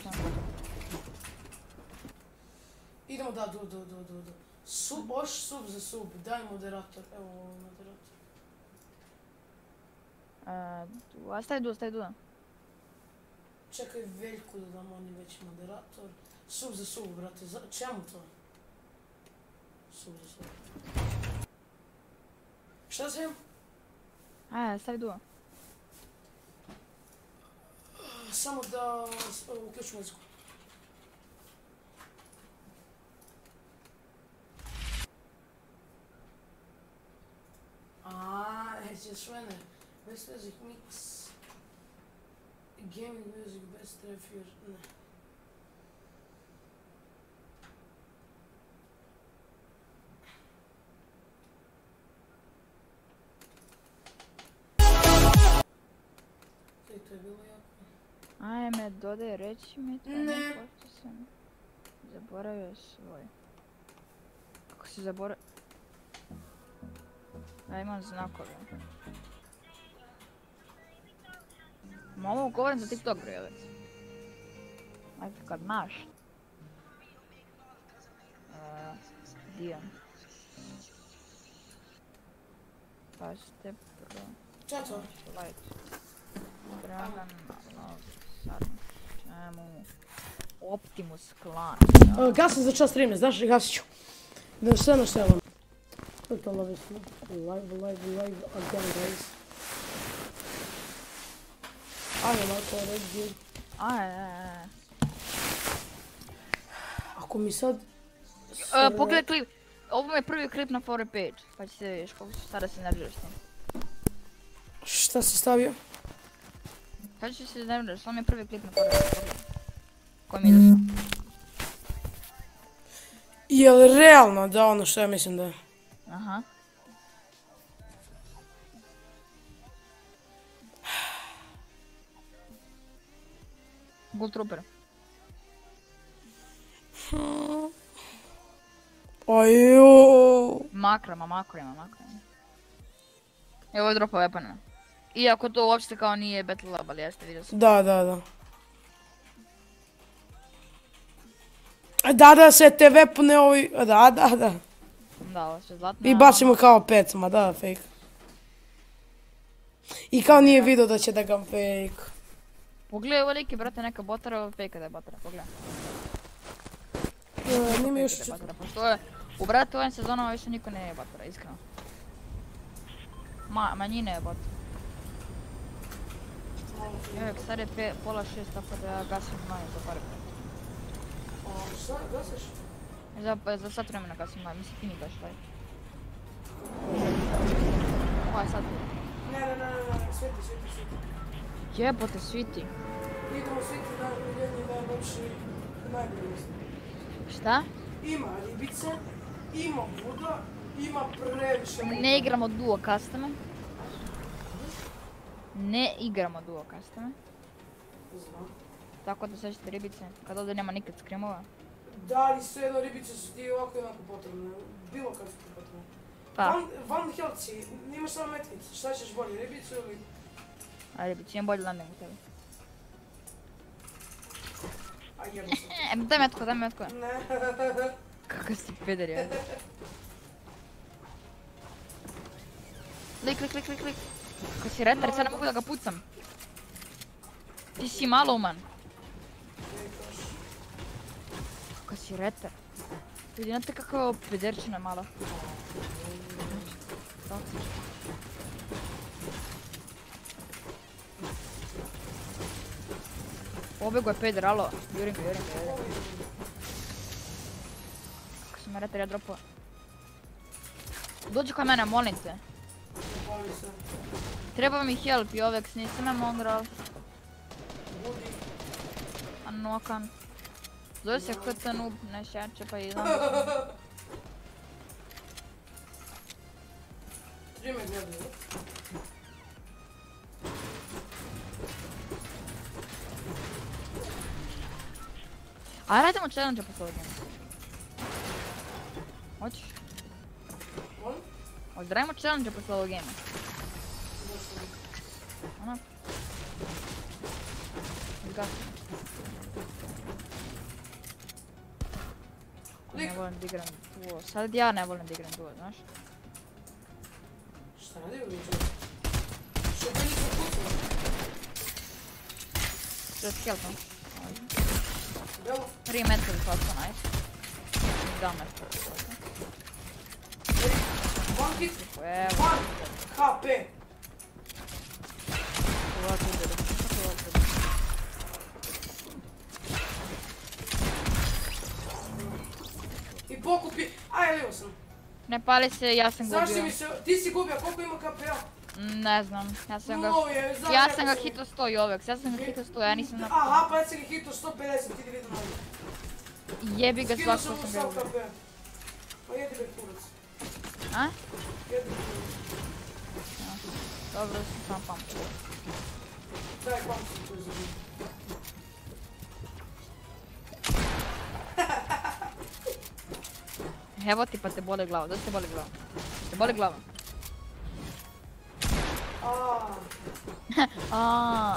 A: Idemo da, do, do, do, do, do. Sub, oš sub za sub, daj moderator, evo ovo moderator.
B: Uh, a stavi duo, stavi duo.
A: Čekaj Veljku da dam, on je već moderator. Sub za sub, brate, za, čemu to? Sub za sub. Šta sam?
B: Aj, stavi duo.
A: Samo da uključim muziku. Aaaa, je švene. Best music mix. Gaming music, best review. Ne. Kaj, to je bilo jako.
B: Ajme, dodaj, reći mi to.
A: Ne.
B: Pošto sam zaboravio svoj. Kako si zaboravio? Ja imam znakove. Ma ovo govorim za TikTok, bre, Jovex. Ajde, kad naš. Uh, Dijan. Pazite, pro...
A: Šta je to?
B: Light. Dragan, Love, Sarno, čemu? Optimus Clan.
A: Uh, gasim za čas streame, znaš, gasit ću. Da sve na selom. Quick on love live, live, live again, guys. Ajde, Marko, red dude.
B: Aj, aj, aj.
A: Ako mi sad...
B: Uh, pogledaj klip. Ovo mi je prvi klip na for page. Pa će se vidiš koliko su sada se nerviraš s tim.
A: Šta si stavio?
B: Kada će se nerviraš, ovo mi je prvi klip na for page. Koji mi je došao.
A: Jel realno da ono što ja mislim da je?
B: Aha. Ghoul Trooper.
A: Ajo.
B: Makrama, makrama, makrama. Evo je dropa weapona. Iako to uopšte kao nije Battle Lab, ali jeste vidio sam.
A: Da, da, da. Da, da, sve te weapone ovi, da, da, da.
B: Da, ovo sve zlatno.
A: I bacimo kao pet, ma da, fake. I kao nije vidio da će da ga fake.
B: Pogledaj ovo liki, brate, neka botara, ovo fake da je botara, pogledaj.
A: E, Nima još
B: Fake da je botara, pošto je, u brate u ovim sezonama više niko ne je botara, iskreno. Ma, manjine je bot. Jovek, sad je pe, pola šest, tako da ja gasim manje za par puta.
A: A šta, gasiš?
B: Za, za sat vremena gasim manje, mislim ti mi gaš live. Ovo je sad.
A: Ne, ne, ne, ne, ne, sveti, sveti, sveti.
B: Jebote, sviti.
A: Idemo sveti dan, jedni najbolji, najbolji mislim.
B: Šta?
A: Ima ribice, ima voda, ima previše voda.
B: Ne igramo duo custome. Ne igramo duo custome.
A: Znam.
B: Tako da sećate ribice, kad ovdje nema nikad skrimova.
A: Da li sve jedno ribice su ti ovako i onako potrebne, bilo kad su ti potrebne.
B: Pa.
A: Van, van health si, nimaš samo medkit, šta ćeš bolje, ribicu ili...
B: A ribice, imam bolji landing u tebi.
A: A jedno sam.
B: E, daj metko, daj metko.
A: Ne.
B: Kako si peder je. Klik, klik, klik, klik, klik. Kako si retar, sad ne mogu da ga pucam. Ti si malo uman. Kako si retar. Ljudi, znate kakva je pederčina mala. Pobjego je peder, alo. Jurim ga, jurim ga, jurim ga. Kako si me retar, ja dropao. Dođi kod mene, molim te. Treba mi help, Jovex, nisam me mongrel. Anokan. Zove se K T Noob, ne šerče pa i znam.
A: Tri me gledaju.
B: Aj, radimo challenge posle ovog gena. Hoćeš?
A: Molim?
B: Hoćeš da radimo challenge posle ovog gena? Ono? Izgasimo. Ne volim da igram duo. Sad ja ne volim da igram duo, znaš?
A: Šta radi u viđu? Što pa nisam kucao?
B: Što je skeleton?
A: Belo?
B: tri metra visoko, nice. dva metra visoko.
A: One hit.
B: Evo.
A: One H P.
B: Ovo tu ide, kako je ovo tu?
A: I pokupi. Aj, evo sam.
B: Ne pali se, ja sam
A: Zašto
B: gubio.
A: mi se... Ti si gubio, koliko ima K P-a?
B: Ne znam, ja sam ga...
A: No, je, znam,
B: Ja
A: rekao
B: sam ga
A: sam.
B: hitao sto i ovek, ja sam ga hitao sto, ja nisam na...
A: Aha, pa ja sam ga hitao sto pedeset, idi vidim ovdje.
B: Jebi ga
A: Skinuo
B: svako
A: sam
B: sam
A: mu
B: ga
A: sav
B: ubio.
A: K P. Pa jedi me kurac.
B: A?
A: Jedi me kurac.
B: Dobro, sam sam pamću.
A: Daj, pamću to za njih.
B: Evo ti pa te boli glava, da te boli glava? Te boli glava?
A: Aaaa.
B: Aaaa.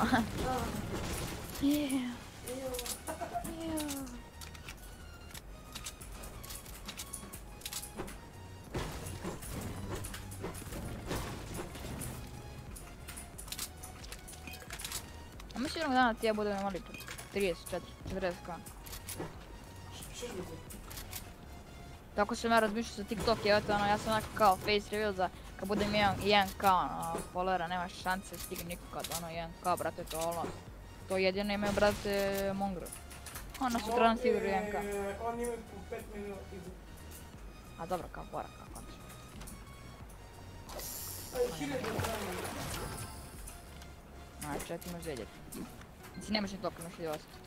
B: A misli jednog dana ti ja budem imali trideset četiri, četrdeset k.
A: Što mi ti?
B: Tako sam ja razmišljao za TikTok, evo te ono, ja sam onako kao face reveal za kad budem imao jedan k ono, followera, nema šanse da stigne niko kad ono jedan k, brate, to ono, to jedino imaju, brate, Mongro. Ono su trebam sigurno jedan k.
A: Oni imaju po pet milijuna idu.
B: A dobro, kao bora, kao konč.
A: Aj, hiljadu grana.
B: Znači, ja ti možeš vidjeti. Znači, nemaš ni toliko, imaš vidjeti osjećaj.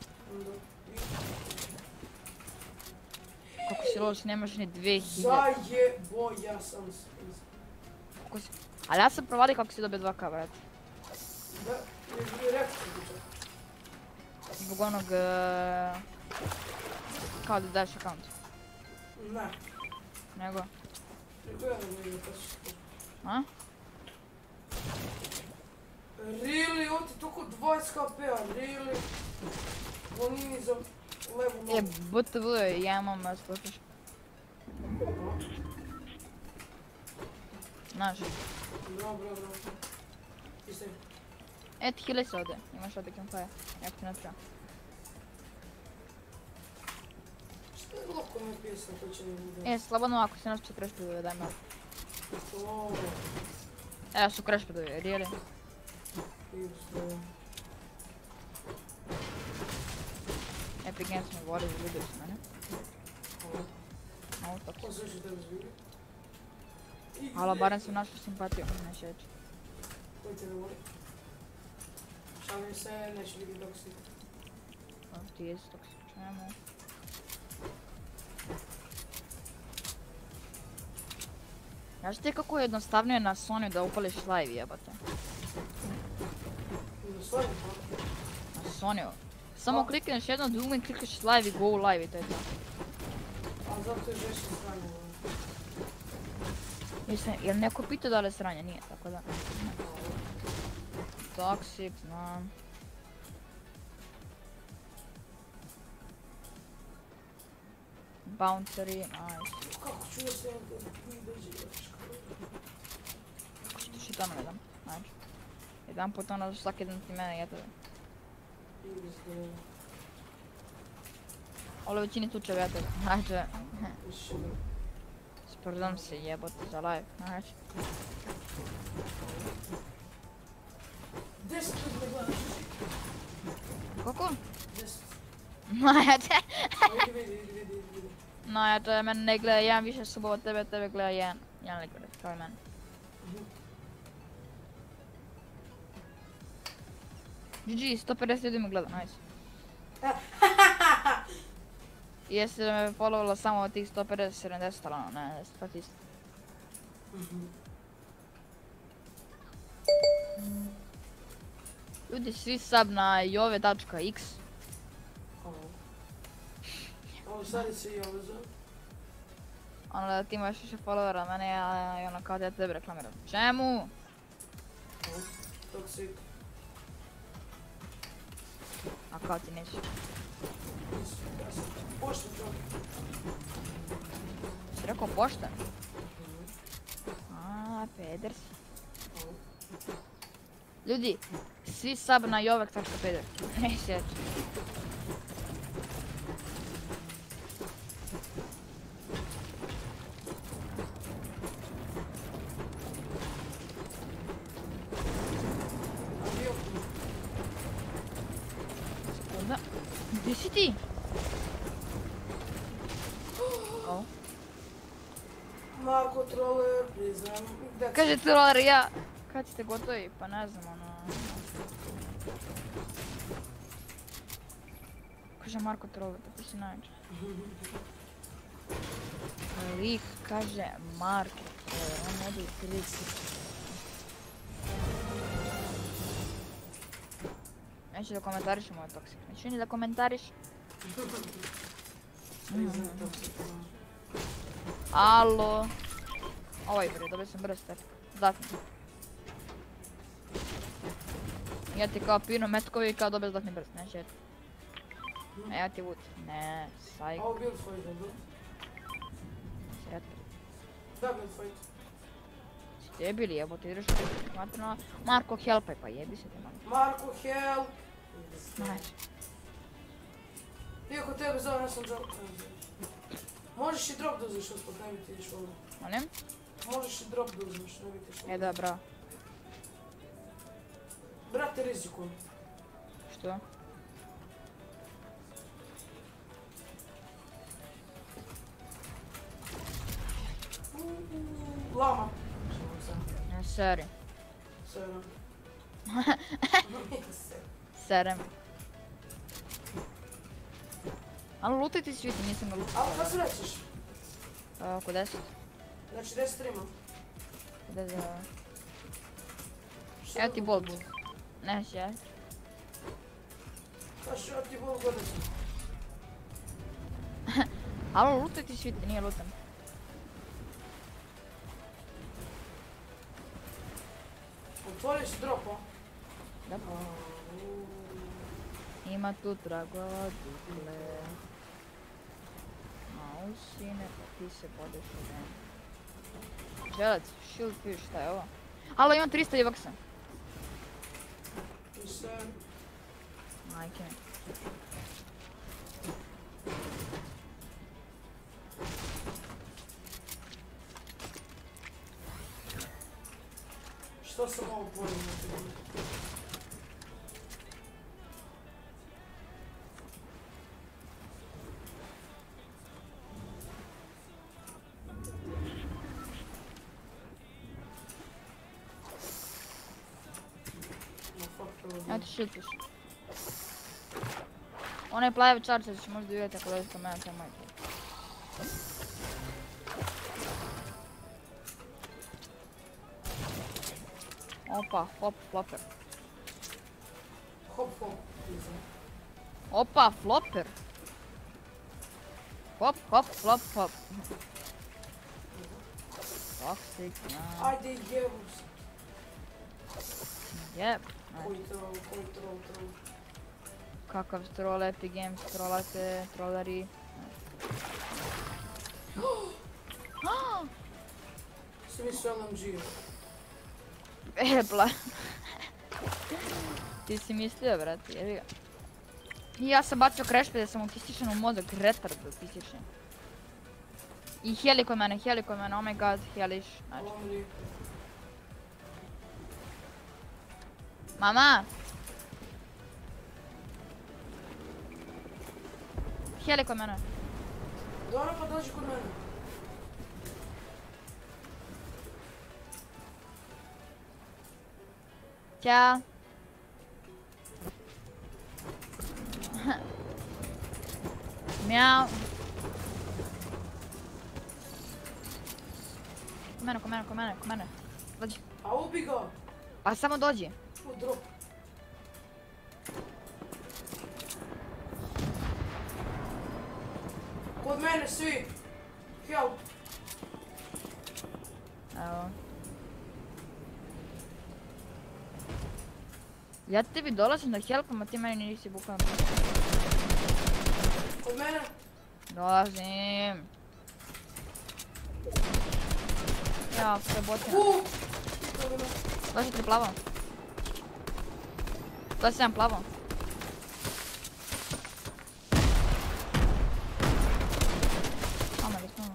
B: Kako si loš, nemaš ni dvije hiljade.
A: Zajebo, ja sam se...
B: Kako si... Ali ja sam provalio kako si dobio dva k, brate.
A: Da, je rekao sam ti čak.
B: Zbog onog... Uh... Kao da daješ account.
A: Ne.
B: Nego?
A: Preko ja ne vidim pa ću...
B: A?
A: Really, on ti toliko dvadeset K P-a, really? On nije ni za level
B: Je,
A: nogu.
B: B T V, ja imam slušaš. Znaš.
A: Bro, bro, bro. Ti se...
B: Et, healaj se ovdje, imaš ovdje campfire, jak ti ne treba.
A: Što je loko me pjesma koji će mi bude?
B: E, slobodno ako si nas će crash peduje, daj malo.
A: To...
B: Evo su crash peduje, really?
A: Isto...
B: Epic Games me voli, vidio si mene. Malo tako.
A: Ko sve će tebe zvijeti?
B: Ali barem sam našao simpatiju, ne šeći.
A: Koji tebe voli? Šalim se, neće biti dok si.
B: Ti jesi toksik, čemu? Znaš ti kako je jednostavnije na Sonyu da upališ live, jebate?
A: Na svojim pa?
B: Na Sonyu. Samo klikneš jedno dugme, klikneš live i go live i to je to.
A: A zato je žešće stranje.
B: Mislim, jel neko pitao da li je sranje? Nije, tako da. Toxic, znam. Bounceri, nice.
A: Kako ću ja se da mi dođe grafička?
B: Kako ću ti šitano jedan? Znači. Jedan put ono svaki jedan ti mene jetove.
A: Izde...
B: Ali u većini slučajeva jetove. Znači.
A: Više...
B: Sprdam se jebote za live. Znači.
A: Deset ljudi me gledaš.
B: Koliko?
A: Deset.
B: Najate.
A: Vidi, vidi, vidi, vidi, vidi.
B: Najate, mene ne gleda jedan više subova od tebe, tebe gleda jedan. Jedan lik gleda, kao i mene. G G, sto pedeset ljudi me gleda, nice. Jesi da me followala samo od tih sto pedeset sedamdeset, ali ono, ne, sto isto. Ljudi, svi sub na jove tačka x.
A: Ovo sad se i ovo zove.
B: Ono da ti imaš više followera od mene, a ono kao da ja tebe reklamiram. Čemu?
A: Toxic.
B: A kao ti nećeš?
A: Ja sam pošten čovjek.
B: Si rekao pošten? Aaa, peders. Ljudi, svi sub na jovek tačka peder. Ne sjeći. Sekunda. Gdje si ti? O.
A: Marko troller, priznam.
B: Kaže troller, ja... Kad ste gotovi? Pa ne znam, ono... Kaže Marko troller, da ti si najče. Lik kaže Marko troller, on ne bi trisi. Neću da komentariš moj toksik, neću ni da komentariš. Alo. Ovaj bre, dobio sam brz step. Zdatni. Ja ti kao pino metkovi kao dobio zdatni brz, neće jeti. A ja ti vut. Ne, sajk.
A: Ovo build fight, dobro?
B: Sret.
A: Da, build fight.
B: Si jebili jebo, ti ideš u materno. Marko helpaj, pa jebi se ti malo.
A: Marko, help!
B: Znači.
A: Iako tebe zove, ne sam drop. Možeš i drop da uzmeš uspod, ne bi ti ideš ovdje.
B: Molim?
A: Možeš i drop da uzmeš, ne bi ti ideš ovdje.
B: E da, bravo.
A: Brate, rizikujem.
B: Što?
A: Lama.
B: Ne, seri.
A: Sedam.
B: Serem. Ali lutaj ti svi, nisam ga lutao.
A: Ali kada se rećeš?
B: Oko deset.
A: Znači deset streama.
B: deset. Evo ti bolt. Ne, še.
A: Kaži, evo ti bolt godišnji.
B: Ali lutaj ti svi, nije lutam.
A: Otvorio si drop, a?
B: Da. Ima tu tragova dukle. Mausine, pa ti se bodeš u mene. Želec, shield fish, šta je ovo? Alo, imam trista jevaksa.
A: I se...
B: Majke mi.
A: Što sam ovo pojel na tebi?
B: Evo ti shield fish. Onaj plavi charger će možda vidjeti ako dođete od mene, to je moj klip. Opa, hop, flopper.
A: Hop, hop.
B: Opa, flopper. Hop, hop, flop, hop. Toxic, na.
A: Ajde, jebu se.
B: Jeb.
A: Koji troll, koji troll, troll.
B: Kakav troll, Epic Games, trollate, trollari.
A: Si mislio L M G.
B: E, bla. Ti si mislio, brate, jebi ga. I ja sam bacio crash pad jer sam autističan u mozak, retard autističan. I heli kod mene, heli kod mene, oh my god, heliš. Znači.
A: Omri.
B: Mama! Heli kod mene.
A: Dobro, pa dođi kod mene.
B: Ćao. Mjau. Ko mene, ko mene, ko mene, ko mene. Dođi.
A: A ubi ga.
B: Pa samo dođi.
A: U drop. Kod mene svi. Help.
B: Evo. Ja tebi dolazim da helpam, a ti meni nisi bukvalno.
A: Kod mene.
B: Dolazim. Ja, sve botina.
A: Uuu.
B: Dođi ti plavo. Dođi sam plavo. Ama gdje smo.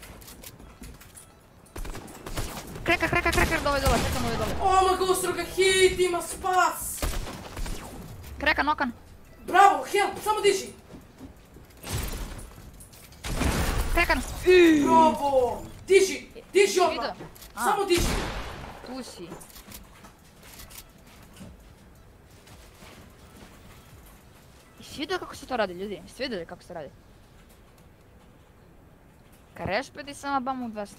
B: Kreka, kreka, kreka, dole, dole, kreka, dole, dole.
A: O, ma gustro ga hit, ima spas.
B: Kreka, nokan.
A: Bravo, help, samo diži.
B: Krekan.
A: Bravo. Diži, diži odmah. Samo diži.
B: Tu si. Jesi vidio kako se to radi, ljudi? Jesi vidjeli kako se radi? Kareš peti sama bamu dvesta.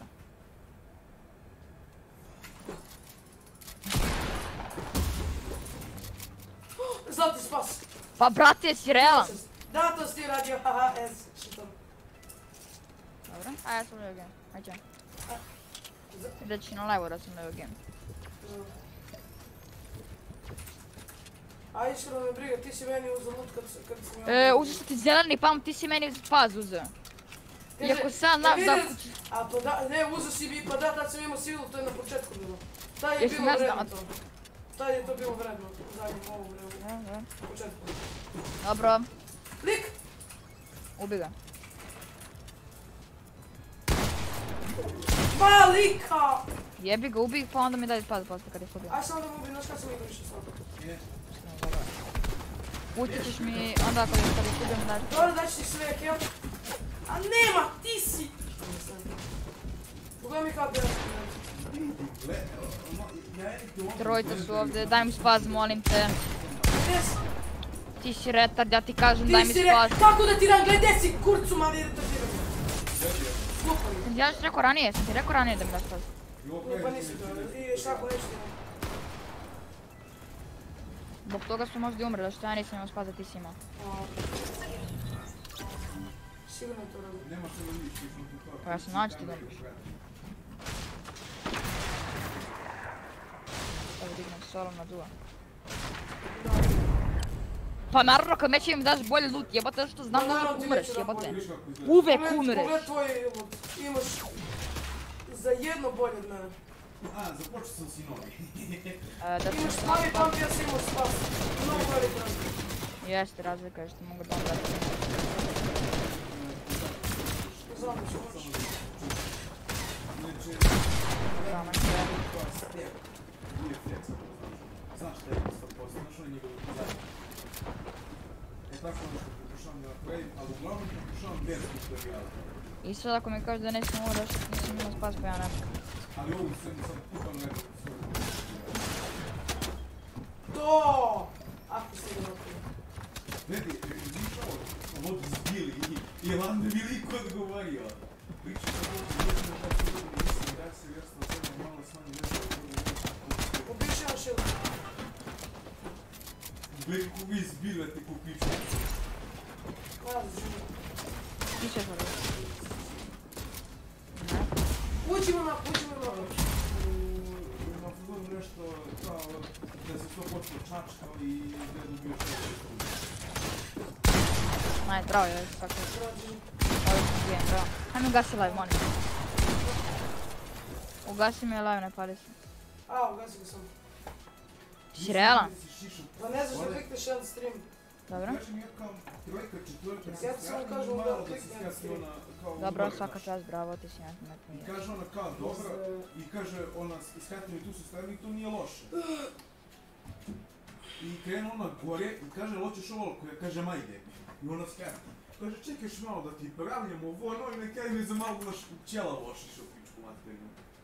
A: Zlati spas.
B: Pa brate, jesi realan?
A: Da, to si ti radio, haha, es, šitom.
B: Dobro, a ja sam leo game. Ajde. Reći na levo da sam leo game.
A: A iskreno me briga, ti si meni uzeo loot kad sam ja...
B: E, uzeo sam ti zeleni pam, ti si meni paz uzeo. Iako sam znaš da...
A: A pa da, ne, uzeo si mi, pa da, tad sam imao silu, to je na početku bilo. Taj je
B: Jesam
A: bilo
B: ne
A: vredno
B: znam.
A: to. Taj je to bilo vredno, zadnjem ovom vremenu.
B: Da, da.
A: Na početku.
B: Dobro,
A: Lik!
B: ubi ga.
A: Ma lika!
B: Jebi ga, ubi pa onda mi daj pad posle kad je pobio.
A: Aj sam da mu ubi, znaš kad sam igrao više sad.
B: Ući ćeš mi onda kad je pobio mi daj.
A: Dobro, daći ti sve, kill. A nema, ti si! Pogledaj mi kao bi
B: Trojica su ovdje, daj mi spas, molim te.
A: Yes!
B: Ti si retard, ja ti kažem daj
A: Ti
B: mi
A: si
B: spas.
A: re... Kako da ti dam, gledaj si kurcu, mali retardiran. Glupali.
B: Ja sam ti rekao ranije, sam ti rekao ranije da mi daš spas.
A: Ne, pa nisi to, i šta ako neću ti dam.
B: Zbog toga su možda i umre, da što ja nisam imao spas da ti si imao.
A: Sigurno je to radio.
B: Pa ja sam naći ti da umreš. Evo dignem solom na duva. Pa naravno kad neće im daš bolji loot, jebate, zato što znam da uvijek umreš, jebate. Uvijek umreš.
A: Pogled tvoj loot, imaš za jedno bolje od mene.
H: A, započeo sam si novi.
A: Imaš slavi pump, ja sam imao spas. Mnogo velik razlika.
B: Jeste, razlika je što mogu da vam dati.
A: Znam da ću moći.
B: Znam se.
H: Znaš šta je sto posto, znaš on je njegov zadnji. E tako ono što pokušavam da napravim, ali uglavnom pokušavam bez tutoriala.
B: I sad ako mi kažeš da nećemo ovo rešiti, nisam imao spas pa ja ne.
H: Ali ovu sam sam pupan lepo svoju.
A: To! Ako se ga napravim.
H: Vidi, vidiš ovo, ovo zbili i vam da mi liko odgovorio. Priču sam ovo zbili na tako dobro, nisam da se vjerstveno sve malo smanji vjerstveno.
A: Ubiš jedan shield.
H: Gledaj kako vi zbili te kupiću.
A: Hvala za živu.
B: Ti ćeš ovo.
A: Uđimo na, uđimo na.
H: Na fuzonu nešto kao da se to počeo čačkao i da je dobio što.
B: Aj, zdravo je, kako je. Ovo sam bijem, zdravo. Hajde mi ugasi live, molim. Ugasi mi live, ne pali se.
A: A, ugasi ga sam.
B: Ti si realan?
A: Pa ne znaš da klikneš jedan stream.
B: Dobro.
H: Kaži mi ja kao trojka, četvrka,
A: Ja ti samo kažem da klikne jedan stream.
B: Dobro, svaka čast, bravo, ti si nekako nekako
H: I
B: nije.
H: kaže ona kao dobro, i kaže ona iskatili tu su stavili i to nije loše. I krenu ona gore i kaže, hoćeš ovoliko, ja kaže majde. I ona skati. Kaže, čekaš malo da ti pravljamo ovo, ono i ne kaj mi za malo naš pčela lošiš u pičku materinu.